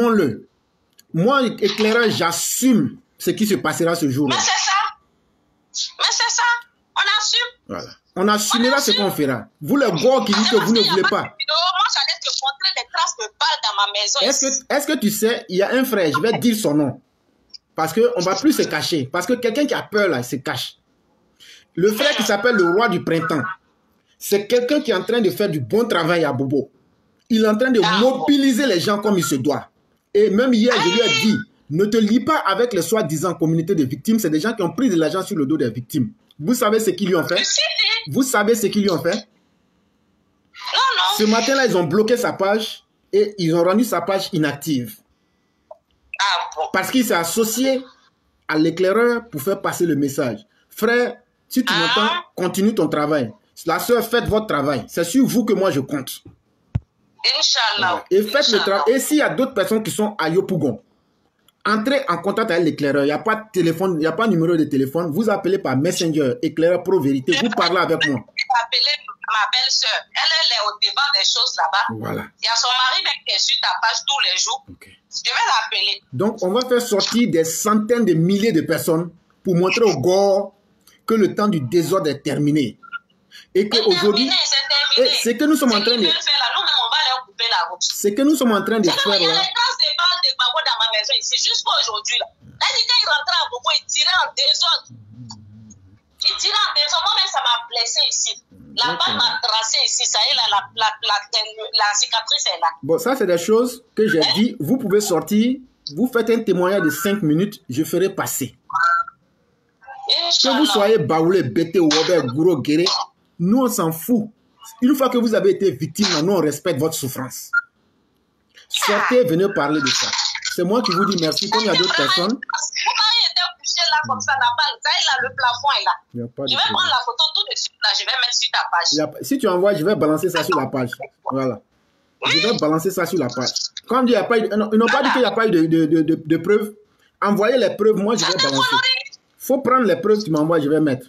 assumons-le. Moi, éclaireur, j'assume ce qui se passera ce jour-là. Mais c'est ça. Mais c'est ça, on assume. Voilà. On assumera ce qu'on fera. Vous, les gars qui dites que vous ne voulez pas. Moi, j'allais te montrer des traces de balles dans ma maison. Est-ce que, est-ce que tu sais, il y a un frère, je vais dire son nom. Parce qu'on ne va plus se cacher. Parce que quelqu'un qui a peur, là, il se cache. Le frère qui s'appelle le roi du printemps, c'est quelqu'un qui est en train de faire du bon travail à Bobo. Il est en train de ah, mobiliser bon. les gens comme il se doit. Et même hier, je lui ai dit, ne te lie pas avec les soi-disant communautés de victimes. C'est des gens qui ont pris de l'argent sur le dos des victimes. Vous savez ce qu'ils lui ont fait? Vous savez ce qu'ils lui ont fait? Non, non. Ce matin-là, ils ont bloqué sa page et ils ont rendu sa page inactive. Ah, bon. Parce qu'il s'est associé à l'éclaireur pour faire passer le message. Frère, si tu ah. m'entends, continue ton travail. La sœur, faites votre travail. C'est sur vous que moi je compte. Inch'Allah. Et faites le travail. Et s'il y a d'autres personnes qui sont à Yopougon, entrez en contact avec l'éclaireur. Il n'y a pas de téléphone, il n'y a pas de numéro de téléphone. Vous appelez par Messenger, éclaireur pro vérité. Vous parlez avec moi. Appelez ma belle-sœur. Elle, elle est au devant des choses là-bas. Voilà. Il y a son mari même qui est sur ta page tous les jours. Okay. Je vais l'appeler. Donc, on va faire sortir des centaines de milliers de personnes pour montrer au gore que le temps du désordre est terminé. Et qu'aujourd'hui, ce que nous sommes en train de faire, ce que nous sommes en train de faire là. Il y a les traces de balles de Gbagbo dans ma maison ici, jusqu'à aujourd'hui là. Là, quand il rentrait à Bobo, il tirait en désordre. Il tirait en désordre. Moi-même, ça m'a blessé ici. La balle m'a tracé ici, ça y est, la, la, la, la, la cicatrice est là. Bon, ça, c'est des choses que j'ai hein? dit. Vous pouvez sortir, vous faites un témoignage de cinq minutes, je ferai passer. Que vous soyez Baoulé, Bété, Robert, Gouro, Guéré, nous, on s'en fout. Une fois que vous avez été victime, nous, on respecte votre souffrance. Sortez, venez parler de ça. C'est moi qui vous dis merci. Comme il y a d'autres personnes. Mon mari était couché là, comme ça, la balle. Ça, il a le plafond est là. Il y a pas de je vais problème. prendre la photo tout de suite là. Je vais mettre sur ta page. Il y a... Si tu envoies, je vais balancer ça sur la page. Voilà. Je vais balancer ça sur la page. Quand il y a pas eu... Ils n'ont pas dit qu'il n'y a pas eu de, de, de, de, de preuves. Envoyez les preuves, moi, je vais balancer. Il faut prendre les preuves que tu m'envoies, je vais mettre.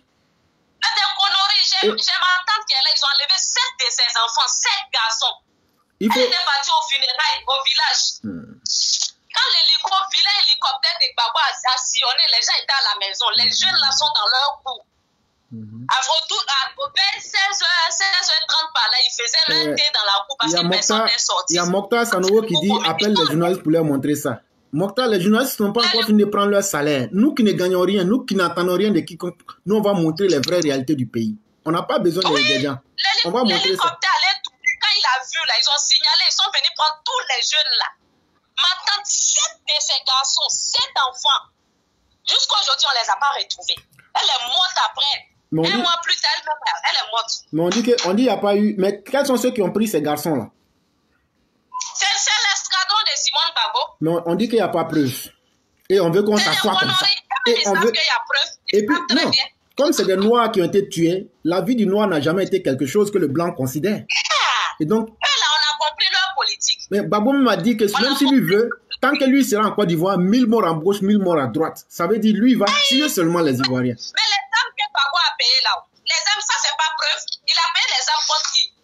J'ai ma tante qui est là, ils ont enlevé sept de ses enfants, sept garçons. Il faut... Elle était partie au funérailles, au village. Hmm. Quand l'hélicoptère de Gbagbo a, a sillonné, les gens étaient à la maison. Les jeunes là sont dans leur cours. Mm-hmm. À retour, à seize heures trente par là, ils faisaient leur thé dans la cour parce que personne n'est sorti. Il y a Mokhtar Sanogo qui dit appelle les journalistes pour leur montrer ça. Mokhtar, les journalistes n'ont pas encore fini de prendre leur salaire. Nous qui ne gagnons rien, nous qui n'entendons rien de quiconque, nous on va montrer les vraies réalités du pays. On n'a pas besoin oui, des gens. On va montrer ça. L'hélicoptère allait tout. Quand il a vu là, ils ont signalé, ils sont venus prendre tous les jeunes là. Ma tante, sept de ses garçons, sept enfants. Jusqu'à aujourd'hui, on ne les a pas retrouvés. Elle est morte après. Un dit... mois plus tard, elle, elle est morte. Mais on dit qu'il n'y a pas eu. Mais quels sont ceux qui ont pris ces garçons là? C'est l'escadron de Simone Gbagbo. Mais on dit qu'il n'y a pas preuve. Et on veut qu'on s'assoie comme ça. Et on veut... qu'il y a preuve. Et puis, non. Bien. Comme c'est des Noirs qui ont été tués, la vie du Noir n'a jamais été quelque chose que le Blanc considère. Ah, et donc, là, on a compris leur politique. Mais Gbagbo m'a dit que on même s'il lui veut, tant que lui sera en Côte d'Ivoire, mille morts à gauche, mille morts à droite. Ça veut dire lui, il va tuer seulement les Ivoiriens. Mais les âmes que Gbagbo a payées là, les âmes, ça, c'est pas preuve. Il a payé les âmes contre qui?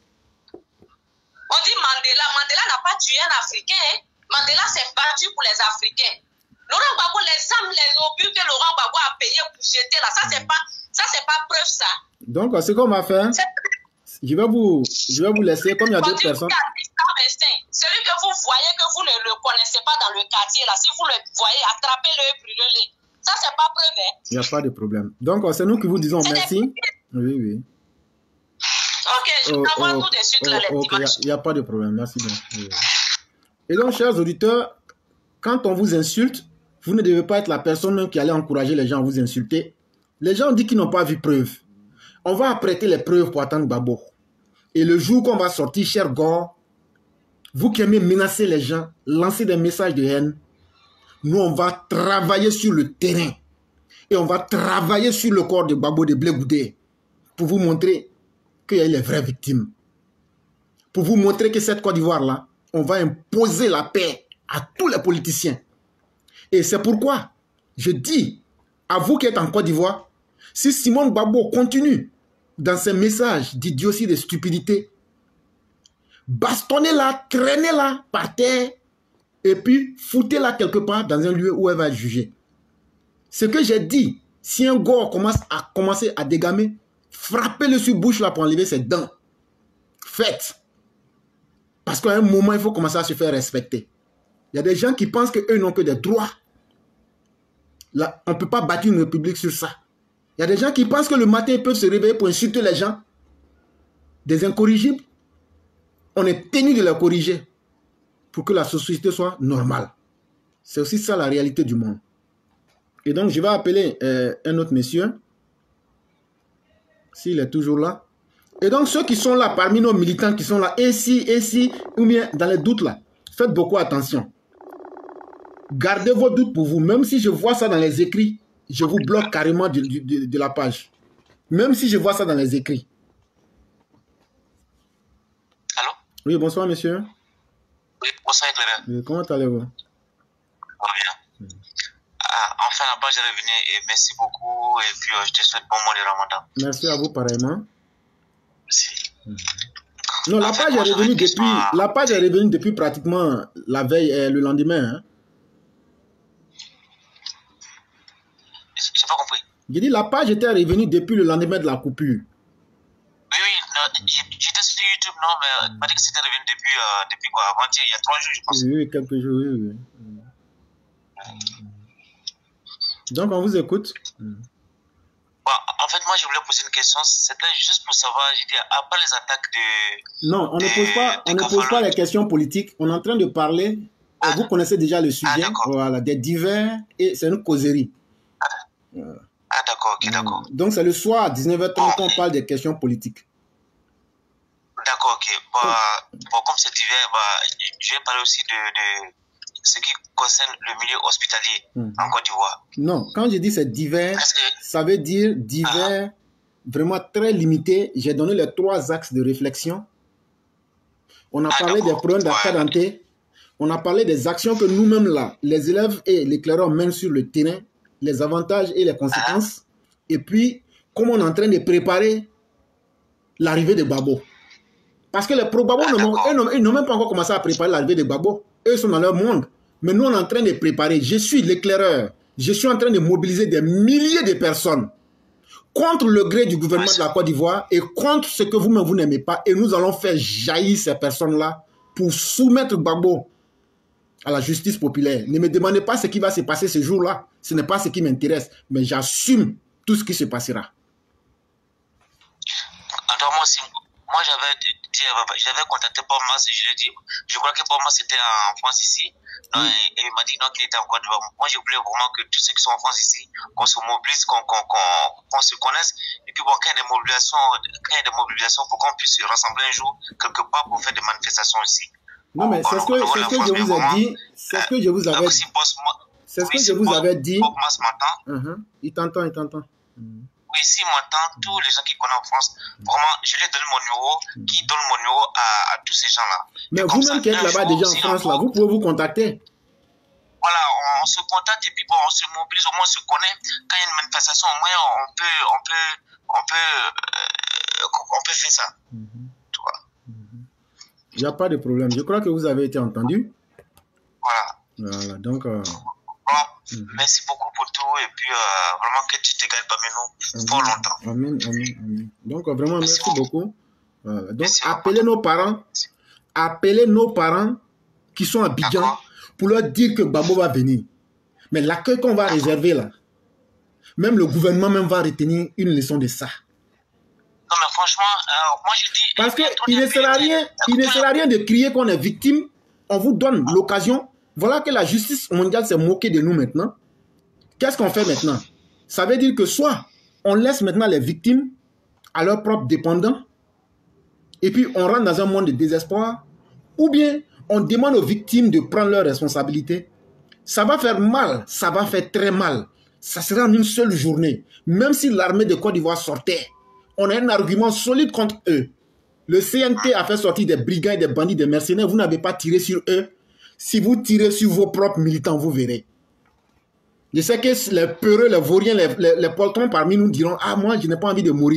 On dit Mandela. Mandela n'a pas tué un Africain. Hein? Mandela s'est battu pour les Africains. Laurent Gbagbo, les âmes, les obus que Laurent Gbagbo a payé pour jeter là, ça, c'est pas. Ça, c'est pas preuve, ça. Donc, ce qu'on va faire, je vais vous, je vais vous laisser, comme il y a d'autres personnes. Celui que vous voyez, que vous ne le connaissez pas dans le quartier, là, si vous le voyez, attrapez-le et brûlez-le. Ça, c'est pas preuve, hein. Il n'y a pas de problème. Donc, c'est nous qui vous disons merci. Oui, oui. Ok, je oh, t'envoie oh, tout de suite, oh, là, les okay. dimanches. Il n'y a, a pas de problème, merci bien. Oui. Et donc, chers auditeurs, quand on vous insulte, vous ne devez pas être la personne même qui allait encourager les gens à vous insulter. Les gens disent qu'ils n'ont pas vu preuve. On va apprêter les preuves pour attendre Gbagbo. Et le jour qu'on va sortir, cher Gore, vous qui aimez menacer les gens, lancer des messages de haine, nous, on va travailler sur le terrain. Et on va travailler sur le corps de Gbagbo de Blé Goudé pour vous montrer qu'il y a les vraies victimes. Pour vous montrer que cette Côte d'Ivoire-là, on va imposer la paix à tous les politiciens. Et c'est pourquoi je dis à vous qui êtes en Côte d'Ivoire, si Simone Gbagbo continue dans ses messages d'idiotie, de stupidité, bastonnez-la, traînez-la par terre et puis foutez-la quelque part dans un lieu où elle va être jugée. Ce que j'ai dit Si un gore commence à commencer à dégamer, frappez-le sur bouche là pour enlever ses dents. Faites. Parce qu'à un moment, il faut commencer à se faire respecter. Il y a des gens qui pensent qu'eux n'ont que des droits. Là, on ne peut pas bâtir une république sur ça. Il y a des gens qui pensent que le matin, ils peuvent se réveiller pour insulter les gens. Des incorrigibles. On est tenu de les corriger pour que la société soit normale. C'est aussi ça la réalité du monde. Et donc, je vais appeler euh, un autre monsieur, s'il est toujours là. Et donc, ceux qui sont là, parmi nos militants qui sont là, ici, ici, ou bien dans les doutes là, faites beaucoup attention. Gardez vos doutes pour vous. Même si je vois ça dans les écrits, je vous bloque carrément de, de, de, de la page. Même si je vois ça dans les écrits. Allô? Oui, bonsoir, monsieur. Oui, bonsoir, éclaireur. Oui, comment allez-vous? Oh, bien. Mm. Ah, enfin, la page est revenue et merci beaucoup. Et puis, euh, je te souhaite bon mois de Ramadan. Merci à vous, pareillement. Merci. Mm. Non, la page, est revenue depuis, à... la page est revenue depuis pratiquement la veille et le lendemain. Hein. Je n'ai pas compris. J'ai dit la page était revenue depuis le lendemain de la coupure. Oui, oui, j'étais sur YouTube, non, mais il m'a dit que c'était revenu depuis, euh, depuis quoi, avant-hier, il y a trois jours, je pense. Oui, oui, quelques jours, oui, oui. Donc, on vous écoute. Bon, en fait, moi, je voulais poser une question, c'était juste pour savoir, je dis, à part les attaques de... Non, on de, ne pose pas, on ne pose pas les questions politiques, on est en train de parler, ah, vous connaissez déjà le sujet, ah, voilà, des divers, et c'est une causerie. Ah, voilà. Ah d'accord, ok, d'accord. Donc, c'est le soir à dix-neuf heures trente qu'on oh, parle des questions politiques. D'accord, ok. Bah, oh. Bon, comme c'est divers, bah, je vais parler aussi de, de ce qui concerne le milieu hospitalier mmh. en Côte d'Ivoire. Non, quand je dis c'est divers, que... ça veut dire divers, ah. vraiment très limité. J'ai donné les trois axes de réflexion. On a ah, parlé des problèmes d'accidentalité. Ouais. On a parlé des actions que nous-mêmes là, les élèves et l'éclaireur mènent sur le terrain, les avantages et les conséquences. Ah. Et puis, comment on est en train de préparer l'arrivée de Gbagbo. Parce que les pro-Gbagbo, ah, ils n'ont même pas encore commencé à préparer l'arrivée de Gbagbo. Eux sont dans leur monde. Mais nous, on est en train de préparer. Je suis l'éclaireur. Je suis en train de mobiliser des milliers de personnes contre le gré du gouvernement de la Côte d'Ivoire et contre ce que vous-même, vous n'aimez pas. Et nous allons faire jaillir ces personnes-là pour soumettre Gbagbo à la justice populaire. Ne me demandez pas ce qui va se passer ce jour-là. Ce n'est pas ce qui m'intéresse. Mais j'assume tout ce qui se passera. Alors moi aussi, moi j'avais j'avais contacté Bob Mas et je lui ai dit, je crois que Bob Mas était en France ici. Non, mm. et, et il m'a dit non qu'il était en Côte d'Ivoire. Moi je voulais vraiment que tous ceux qui sont en France ici, qu'on se mobilise, qu'on qu'on, qu'on, qu'on se connaisse. Et puis bon, quand il y a des mobilisations, quand il y a des mobilisations, pour qu'on puisse se rassembler un jour quelque part pour faire des manifestations ici. Non, mais c'est ce que, c'est ce que je vous ai dit. C'est ce que je vous avais dit. C'est ce que je vous avais dit. Bob Mas m'entend. Uh-huh. Il t'entend, il t'entend. Mm. Oui, s'il m'entend, tous les gens qui connaissent en France, vraiment, je lui donne mon numéro, qui donne mon numéro à, à tous ces gens-là. Mais vous-même qui êtes là-bas déjà en France, là, vous pouvez vous contacter. Voilà, on, on se contacte et puis bon, on se mobilise, au moins on se connaît. Quand il y a une manifestation, au moins on peut, on peut, on peut, euh, on peut faire ça. Mm-hmm. Tu vois. Il n'y a pas de problème. Je crois que vous avez été entendu. Voilà. Voilà, donc... Euh... Bon, mmh. Merci beaucoup pour tout et puis euh, vraiment que tu te gardes parmi nous pour longtemps. Amen, amen, amen. Donc vraiment merci, merci beaucoup. beaucoup. Voilà. Donc merci appelez beaucoup. nos parents, appelez nos parents qui sont à Abidjan pour leur dire que Gbagbo va venir. Mais l'accueil qu'on va réserver là, même le gouvernement même va retenir une leçon de ça. Non mais franchement, euh, moi je dis... Parce qu'il ne sert à rien, il ne sert à rien de crier qu'on est victime. On vous donne l'occasion. Voilà que la justice mondiale s'est moquée de nous maintenant. Qu'est-ce qu'on fait maintenant? Ça veut dire que soit on laisse maintenant les victimes à leurs propres dépendants et puis on rentre dans un monde de désespoir, ou bien on demande aux victimes de prendre leurs responsabilités. Ça va faire mal, ça va faire très mal. Ça sera en une seule journée. Même si l'armée de Côte d'Ivoire sortait, on a un argument solide contre eux. Le C N T a fait sortir des brigands et des bandits, des mercenaires. Vous n'avez pas tiré sur eux. Si vous tirez sur vos propres militants, vous verrez. Je sais que les peureux, les vauriens, les, les, les poltrons parmi nous diront « Ah, moi, je n'ai pas envie de mourir. »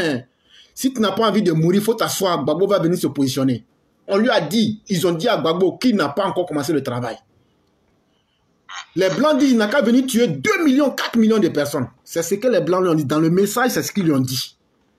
Si tu n'as pas envie de mourir, il faut t'asseoir. Gbagbo va venir se positionner. On lui a dit, ils ont dit à Gbagbo qu'il n'a pas encore commencé le travail. Les Blancs disent qu'il n'a qu'à venir tuer deux millions, quatre millions de personnes. C'est ce que les Blancs lui ont dit. Dans le message, c'est ce qu'ils lui ont dit.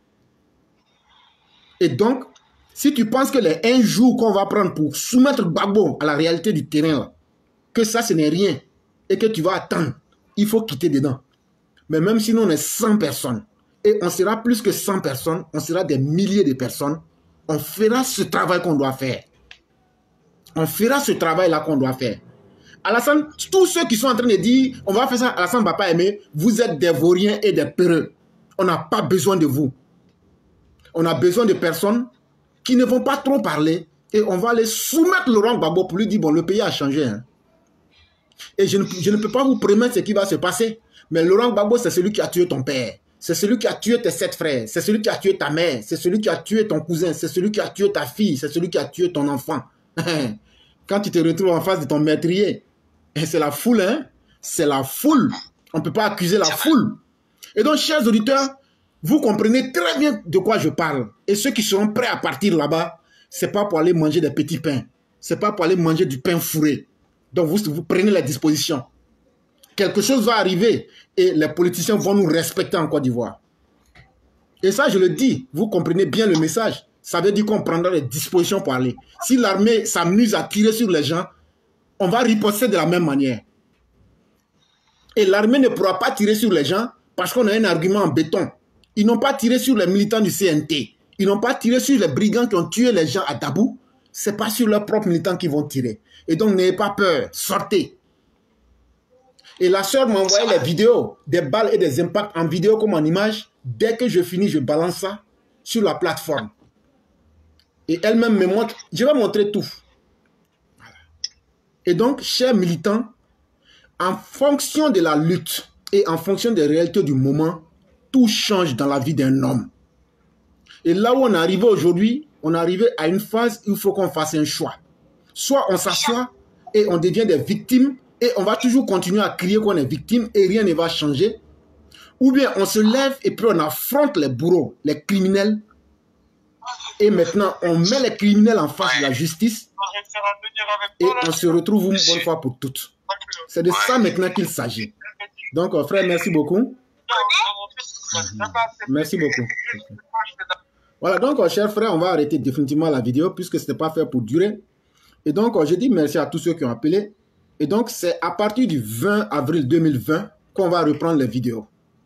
Et donc, si tu penses que les un jour qu'on va prendre pour soumettre Gbagbo à la réalité du terrain, là, que ça, ce n'est rien, et que tu vas attendre, il faut quitter dedans. Mais même si nous, on est cent personnes, et on sera plus que cent personnes, on sera des milliers de personnes, on fera ce travail qu'on doit faire. On fera ce travail-là qu'on doit faire. Alassane, tous ceux qui sont en train de dire, on va faire ça, Alassane ne va pas aimer, vous êtes des vauriens et des peureux. On n'a pas besoin de vous. On a besoin de personnes qui ne vont pas trop parler et on va aller soumettre Laurent Gbagbo pour lui dire, bon, le pays a changé. Hein. Et je ne, je ne peux pas vous promettre ce qui va se passer. Mais Laurent Gbagbo, c'est celui qui a tué ton père. C'est celui qui a tué tes sept frères. C'est celui qui a tué ta mère. C'est celui qui a tué ton cousin. C'est celui qui a tué ta fille. C'est celui qui a tué ton enfant. Quand tu te retrouves en face de ton meurtrier, c'est la foule, hein? C'est la foule. On ne peut pas accuser la foule. Et donc, chers auditeurs, vous comprenez très bien de quoi je parle. Et ceux qui seront prêts à partir là-bas, ce n'est pas pour aller manger des petits pains. Ce n'est pas pour aller manger du pain fourré. Donc, vous, vous prenez les dispositions. Quelque chose va arriver et les politiciens vont nous respecter en Côte d'Ivoire. Et ça, je le dis, vous comprenez bien le message. Ça veut dire qu'on prendra les dispositions pour aller. Si l'armée s'amuse à tirer sur les gens, on va riposter de la même manière. Et l'armée ne pourra pas tirer sur les gens parce qu'on a un argument en béton. Ils n'ont pas tiré sur les militants du C N T. Ils n'ont pas tiré sur les brigands qui ont tué les gens à Dabou. Ce n'est pas sur leurs propres militants qu'ils vont tirer. Et donc, n'ayez pas peur. Sortez. Et la sœur m'a envoyé les vidéos, des balles et des impacts en vidéo comme en image. Dès que je finis, je balance ça sur la plateforme. Et elle-même me montre. Je vais montrer tout. Et donc, chers militants, en fonction de la lutte et en fonction des réalités du moment, tout change dans la vie d'un homme. Et là où on est arrivé aujourd'hui, on est arrivé à une phase où il faut qu'on fasse un choix. Soit on s'assoit et on devient des victimes et on va toujours continuer à crier qu'on est victime et rien ne va changer. Ou bien on se lève et puis on affronte les bourreaux, les criminels. Et maintenant, on met les criminels en face de la justice et on se retrouve une bonne fois pour toutes. C'est de ça maintenant qu'il s'agit. Donc, frère, merci beaucoup. Merci beaucoup. Voilà, donc, chers frères, on va arrêter définitivement la vidéo puisque ce n'était pas fait pour durer. Et donc, je dis merci à tous ceux qui ont appelé. Et donc, c'est à partir du vingt avril deux mille vingt qu'on va reprendre les vidéos.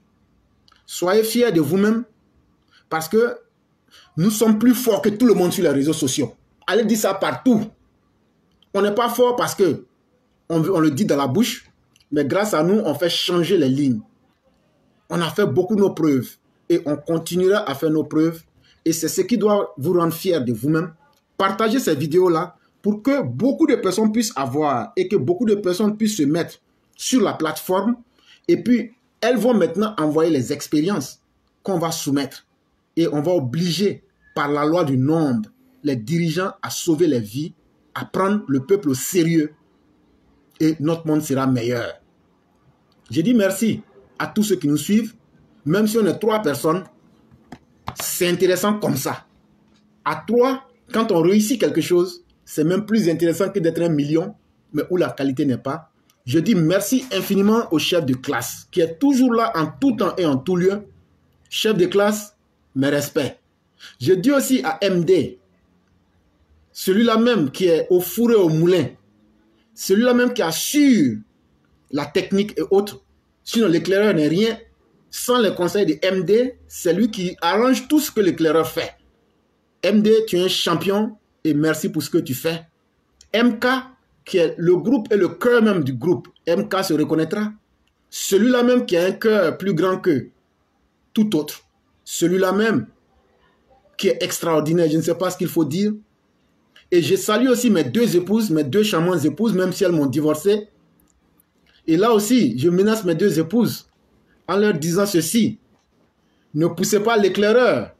Soyez fiers de vous-même parce que nous sommes plus forts que tout le monde sur les réseaux sociaux. Allez dire ça partout. On n'est pas fort parce que on, on le dit dans la bouche, mais grâce à nous, on fait changer les lignes. On a fait beaucoup nos preuves et on continuera à faire nos preuves. Et c'est ce qui doit vous rendre fiers de vous-même. Partagez ces vidéos-là pour que beaucoup de personnes puissent avoir et que beaucoup de personnes puissent se mettre sur la plateforme. Et puis, elles vont maintenant envoyer les expériences qu'on va soumettre. Et on va obliger, par la loi du nombre, les dirigeants à sauver les vies, à prendre le peuple au sérieux. Et notre monde sera meilleur. Je dis merci à tous ceux qui nous suivent. Même si on est trois personnes, c'est intéressant comme ça. À trois, quand on réussit quelque chose, c'est même plus intéressant que d'être un million, mais où la qualité n'est pas. Je dis merci infiniment au chef de classe, qui est toujours là en tout temps et en tout lieu. Chef de classe, mes respects. Je dis aussi à M D, celui-là même qui est au four et au moulin, celui-là même qui assure la technique et autres, sinon l'éclaireur n'est rien. Sans les conseils de M D, c'est lui qui arrange tout ce que l'éclaireur fait. M D, tu es un champion et merci pour ce que tu fais. M K, qui est le groupe et le cœur même du groupe, M K se reconnaîtra. Celui-là même qui a un cœur plus grand que tout autre. Celui-là même qui est extraordinaire, je ne sais pas ce qu'il faut dire. Et je salue aussi mes deux épouses, mes deux charmantes épouses, même si elles m'ont divorcé. Et là aussi, je menace mes deux épouses en leur disant ceci. Ne poussez pas l'éclaireur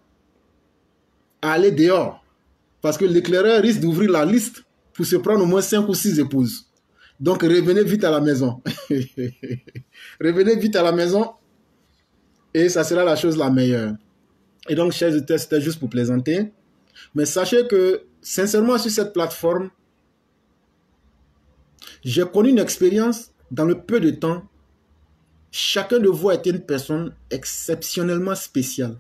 à aller dehors. Parce que l'éclaireur risque d'ouvrir la liste pour se prendre au moins cinq ou six épouses. Donc revenez vite à la maison. Revenez vite à la maison et ça sera la chose la meilleure. Et donc, chers auditeurs, c'était juste pour plaisanter. Mais sachez que, sincèrement, sur cette plateforme, j'ai connu une expérience dans le peu de temps, chacun de vous a été une personne exceptionnellement spéciale.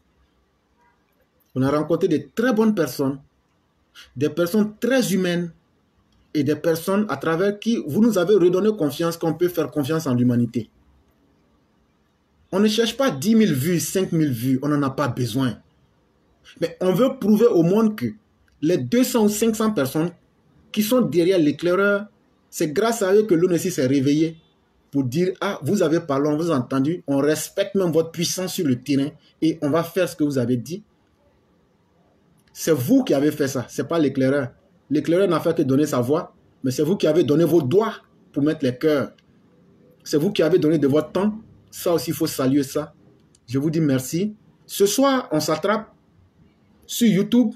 On a rencontré de très bonnes personnes, des personnes très humaines et des personnes à travers qui vous nous avez redonné confiance qu'on peut faire confiance en l'humanité. On ne cherche pas dix mille vues, cinq mille vues, on n'en a pas besoin. Mais on veut prouver au monde que les deux cents ou cinq cents personnes qui sont derrière l'éclaireur, c'est grâce à eux que l'O N U S I s'est réveillé pour dire « Ah, vous avez parlé, on vous a entendu, on respecte même votre puissance sur le terrain et on va faire ce que vous avez dit. » C'est vous qui avez fait ça, ce n'est pas l'éclaireur. L'éclaireur n'a fait que donner sa voix, mais c'est vous qui avez donné vos doigts pour mettre les cœurs. C'est vous qui avez donné de votre temps. Ça aussi, il faut saluer ça. Je vous dis merci. Ce soir, on s'attrape sur YouTube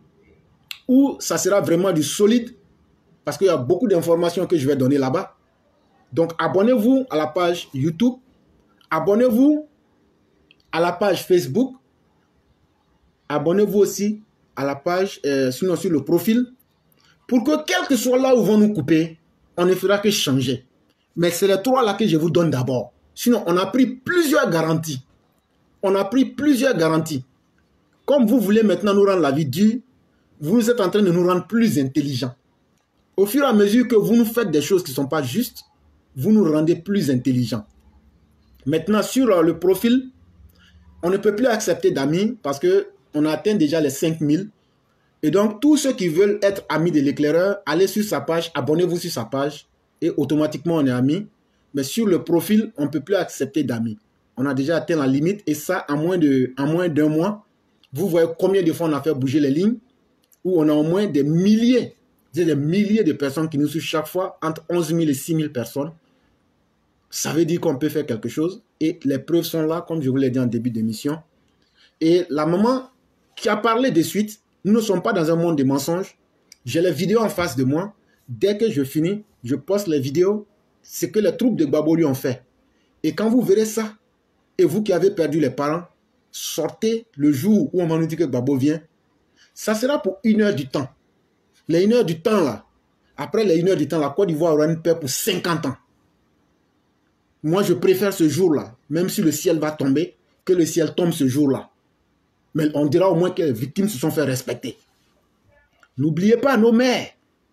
où ça sera vraiment du solide parce qu'il y a beaucoup d'informations que je vais donner là-bas. Donc, abonnez-vous à la page YouTube. Abonnez-vous à la page Facebook. Abonnez-vous aussi à la page, euh, sinon sur le profil, pour que quel que soit là où vont nous couper, on ne fera que changer. Mais c'est les trois là que je vous donne d'abord. Sinon, on a pris plusieurs garanties. On a pris plusieurs garanties. Comme vous voulez maintenant nous rendre la vie dure, vous êtes en train de nous rendre plus intelligents. Au fur et à mesure que vous nous faites des choses qui ne sont pas justes, vous nous rendez plus intelligents. Maintenant, sur le profil, on ne peut plus accepter d'amis parce qu'on a atteint déjà les cinq mille. Et donc, tous ceux qui veulent être amis de l'éclaireur, allez sur sa page, abonnez-vous sur sa page et automatiquement on est amis. Mais sur le profil, on ne peut plus accepter d'amis. On a déjà atteint la limite et ça, en moins de, en moins d'un mois, vous voyez combien de fois on a fait bouger les lignes où on a au moins des milliers, des milliers de personnes qui nous suivent chaque fois, entre onze mille et six mille personnes. Ça veut dire qu'on peut faire quelque chose et les preuves sont là, comme je vous l'ai dit en début d'émission. Et la maman qui a parlé de suite, nous ne sommes pas dans un monde de mensonges. J'ai les vidéos en face de moi. Dès que je finis, je poste les vidéos. C'est que les troupes de Gbagbo lui ont fait. Et quand vous verrez ça, et vous qui avez perdu les parents, sortez le jour où on va nous dire que Gbagbo vient. Ça sera pour une heure du temps. Les une heure du temps là, après les une heure du temps, la Côte d'Ivoire aura une paix pour cinquante ans. Moi, je préfère ce jour-là, même si le ciel va tomber, que le ciel tombe ce jour-là. Mais on dira au moins que les victimes se sont fait respecter. N'oubliez pas nos mères.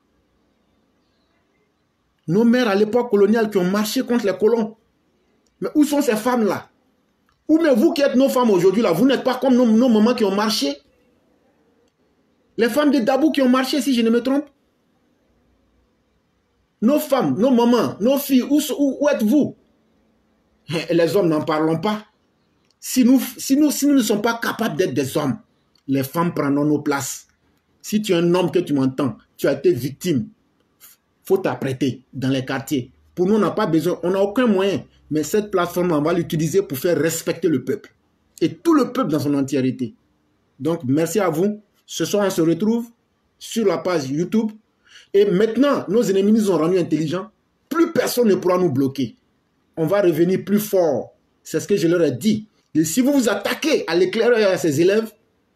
Nos mères à l'époque coloniale qui ont marché contre les colons. Mais où sont ces femmes-là? Ou mais vous qui êtes nos femmes aujourd'hui, là, vous n'êtes pas comme nos, nos mamans qui ont marché. Les femmes de Dabou qui ont marché, si je ne me trompe. Nos femmes, nos mamans, nos filles, où, où, où êtes-vous? Les hommes n'en parlons pas. Si nous, si, nous, si nous ne sommes pas capables d'être des hommes, les femmes prendront nos places. Si tu es un homme que tu m'entends, tu as été victime, il faut t'apprêter dans les quartiers. Pour nous, on n'a pas besoin, on n'a aucun moyen. Mais cette plateforme, on va l'utiliser pour faire respecter le peuple. Et tout le peuple dans son entièreté. Donc, merci à vous. Ce soir, on se retrouve sur la page YouTube. Et maintenant, nos ennemis nous ont rendus intelligents. Plus personne ne pourra nous bloquer. On va revenir plus fort. C'est ce que je leur ai dit. Et si vous vous attaquez à l'éclaireur et à ses élèves,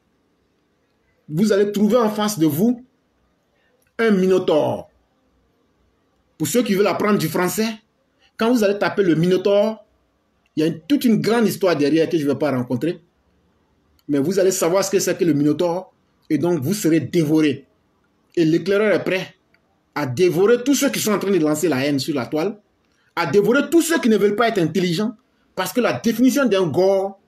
vous allez trouver en face de vous un minotaure. Pour ceux qui veulent apprendre du français, quand vous allez taper le minotaure, il y a une, toute une grande histoire derrière que je ne vais pas rencontrer. Mais vous allez savoir ce que c'est que le minotaure. Et donc, vous serez dévoré. Et l'éclaireur est prêt à dévorer tous ceux qui sont en train de lancer la haine sur la toile, à dévorer tous ceux qui ne veulent pas être intelligents, parce que la définition d'un gore,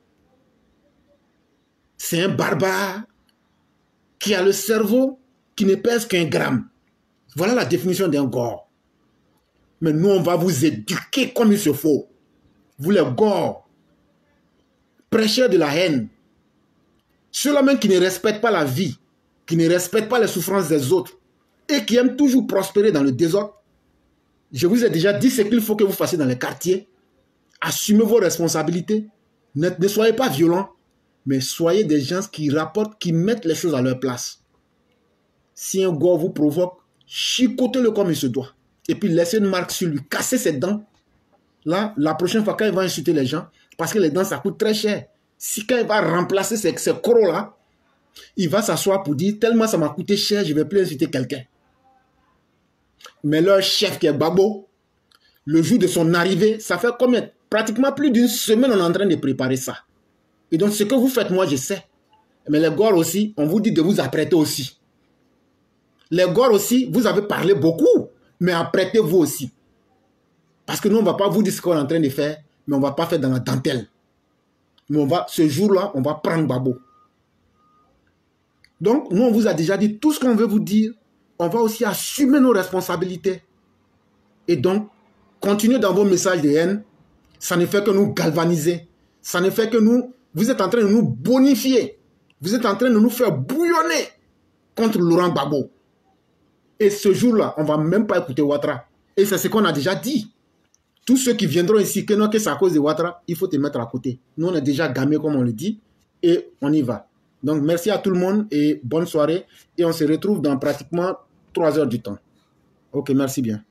c'est un barbare qui a le cerveau qui ne pèse qu'un gramme. Voilà la définition d'un gore. Mais nous, on va vous éduquer comme il se faut. Vous les gores, prêcheurs de la haine, ceux-là même qui ne respectent pas la vie, qui ne respectent pas les souffrances des autres et qui aiment toujours prospérer dans le désordre. Je vous ai déjà dit ce qu'il faut que vous fassiez dans les quartiers. Assumez vos responsabilités. Ne, ne soyez pas violents, mais soyez des gens qui rapportent, qui mettent les choses à leur place. Si un gars vous provoque, chicotez-le comme il se doit. Et puis laissez une marque sur lui, cassez ses dents. Là, la prochaine fois, quand il va insulter les gens, parce que les dents, ça coûte très cher. Si quand il va remplacer ces, ces crocs-là, il va s'asseoir pour dire, tellement ça m'a coûté cher, je ne vais plus insulter quelqu'un. Mais leur chef qui est Gbagbo, le jour de son arrivée, ça fait combien? Pratiquement plus d'une semaine, on est en train de préparer ça. Et donc, ce que vous faites, moi, je sais. Mais les gars aussi, on vous dit de vous apprêter aussi. Les gars aussi, vous avez parlé beaucoup, mais apprêtez-vous aussi. Parce que nous, on ne va pas vous dire ce qu'on est en train de faire, mais on ne va pas faire dans la dentelle. Mais on va, ce jour-là, on va prendre Babo. Donc, nous, on vous a déjà dit tout ce qu'on veut vous dire. On va aussi assumer nos responsabilités. Et donc, continuez dans vos messages de haine. Ça ne fait que nous galvaniser. Ça ne fait que nous... Vous êtes en train de nous bonifier. Vous êtes en train de nous faire bouillonner contre Laurent Gbagbo. Et ce jour-là, on ne va même pas écouter Ouattara. Et c'est ce qu'on a déjà dit. Tous ceux qui viendront ici, que non, que c'est à cause de Ouattara, il faut te mettre à côté. Nous, on est déjà gamés, comme on le dit, et on y va. Donc, merci à tout le monde et bonne soirée. Et on se retrouve dans pratiquement trois heures du temps. Ok, merci bien.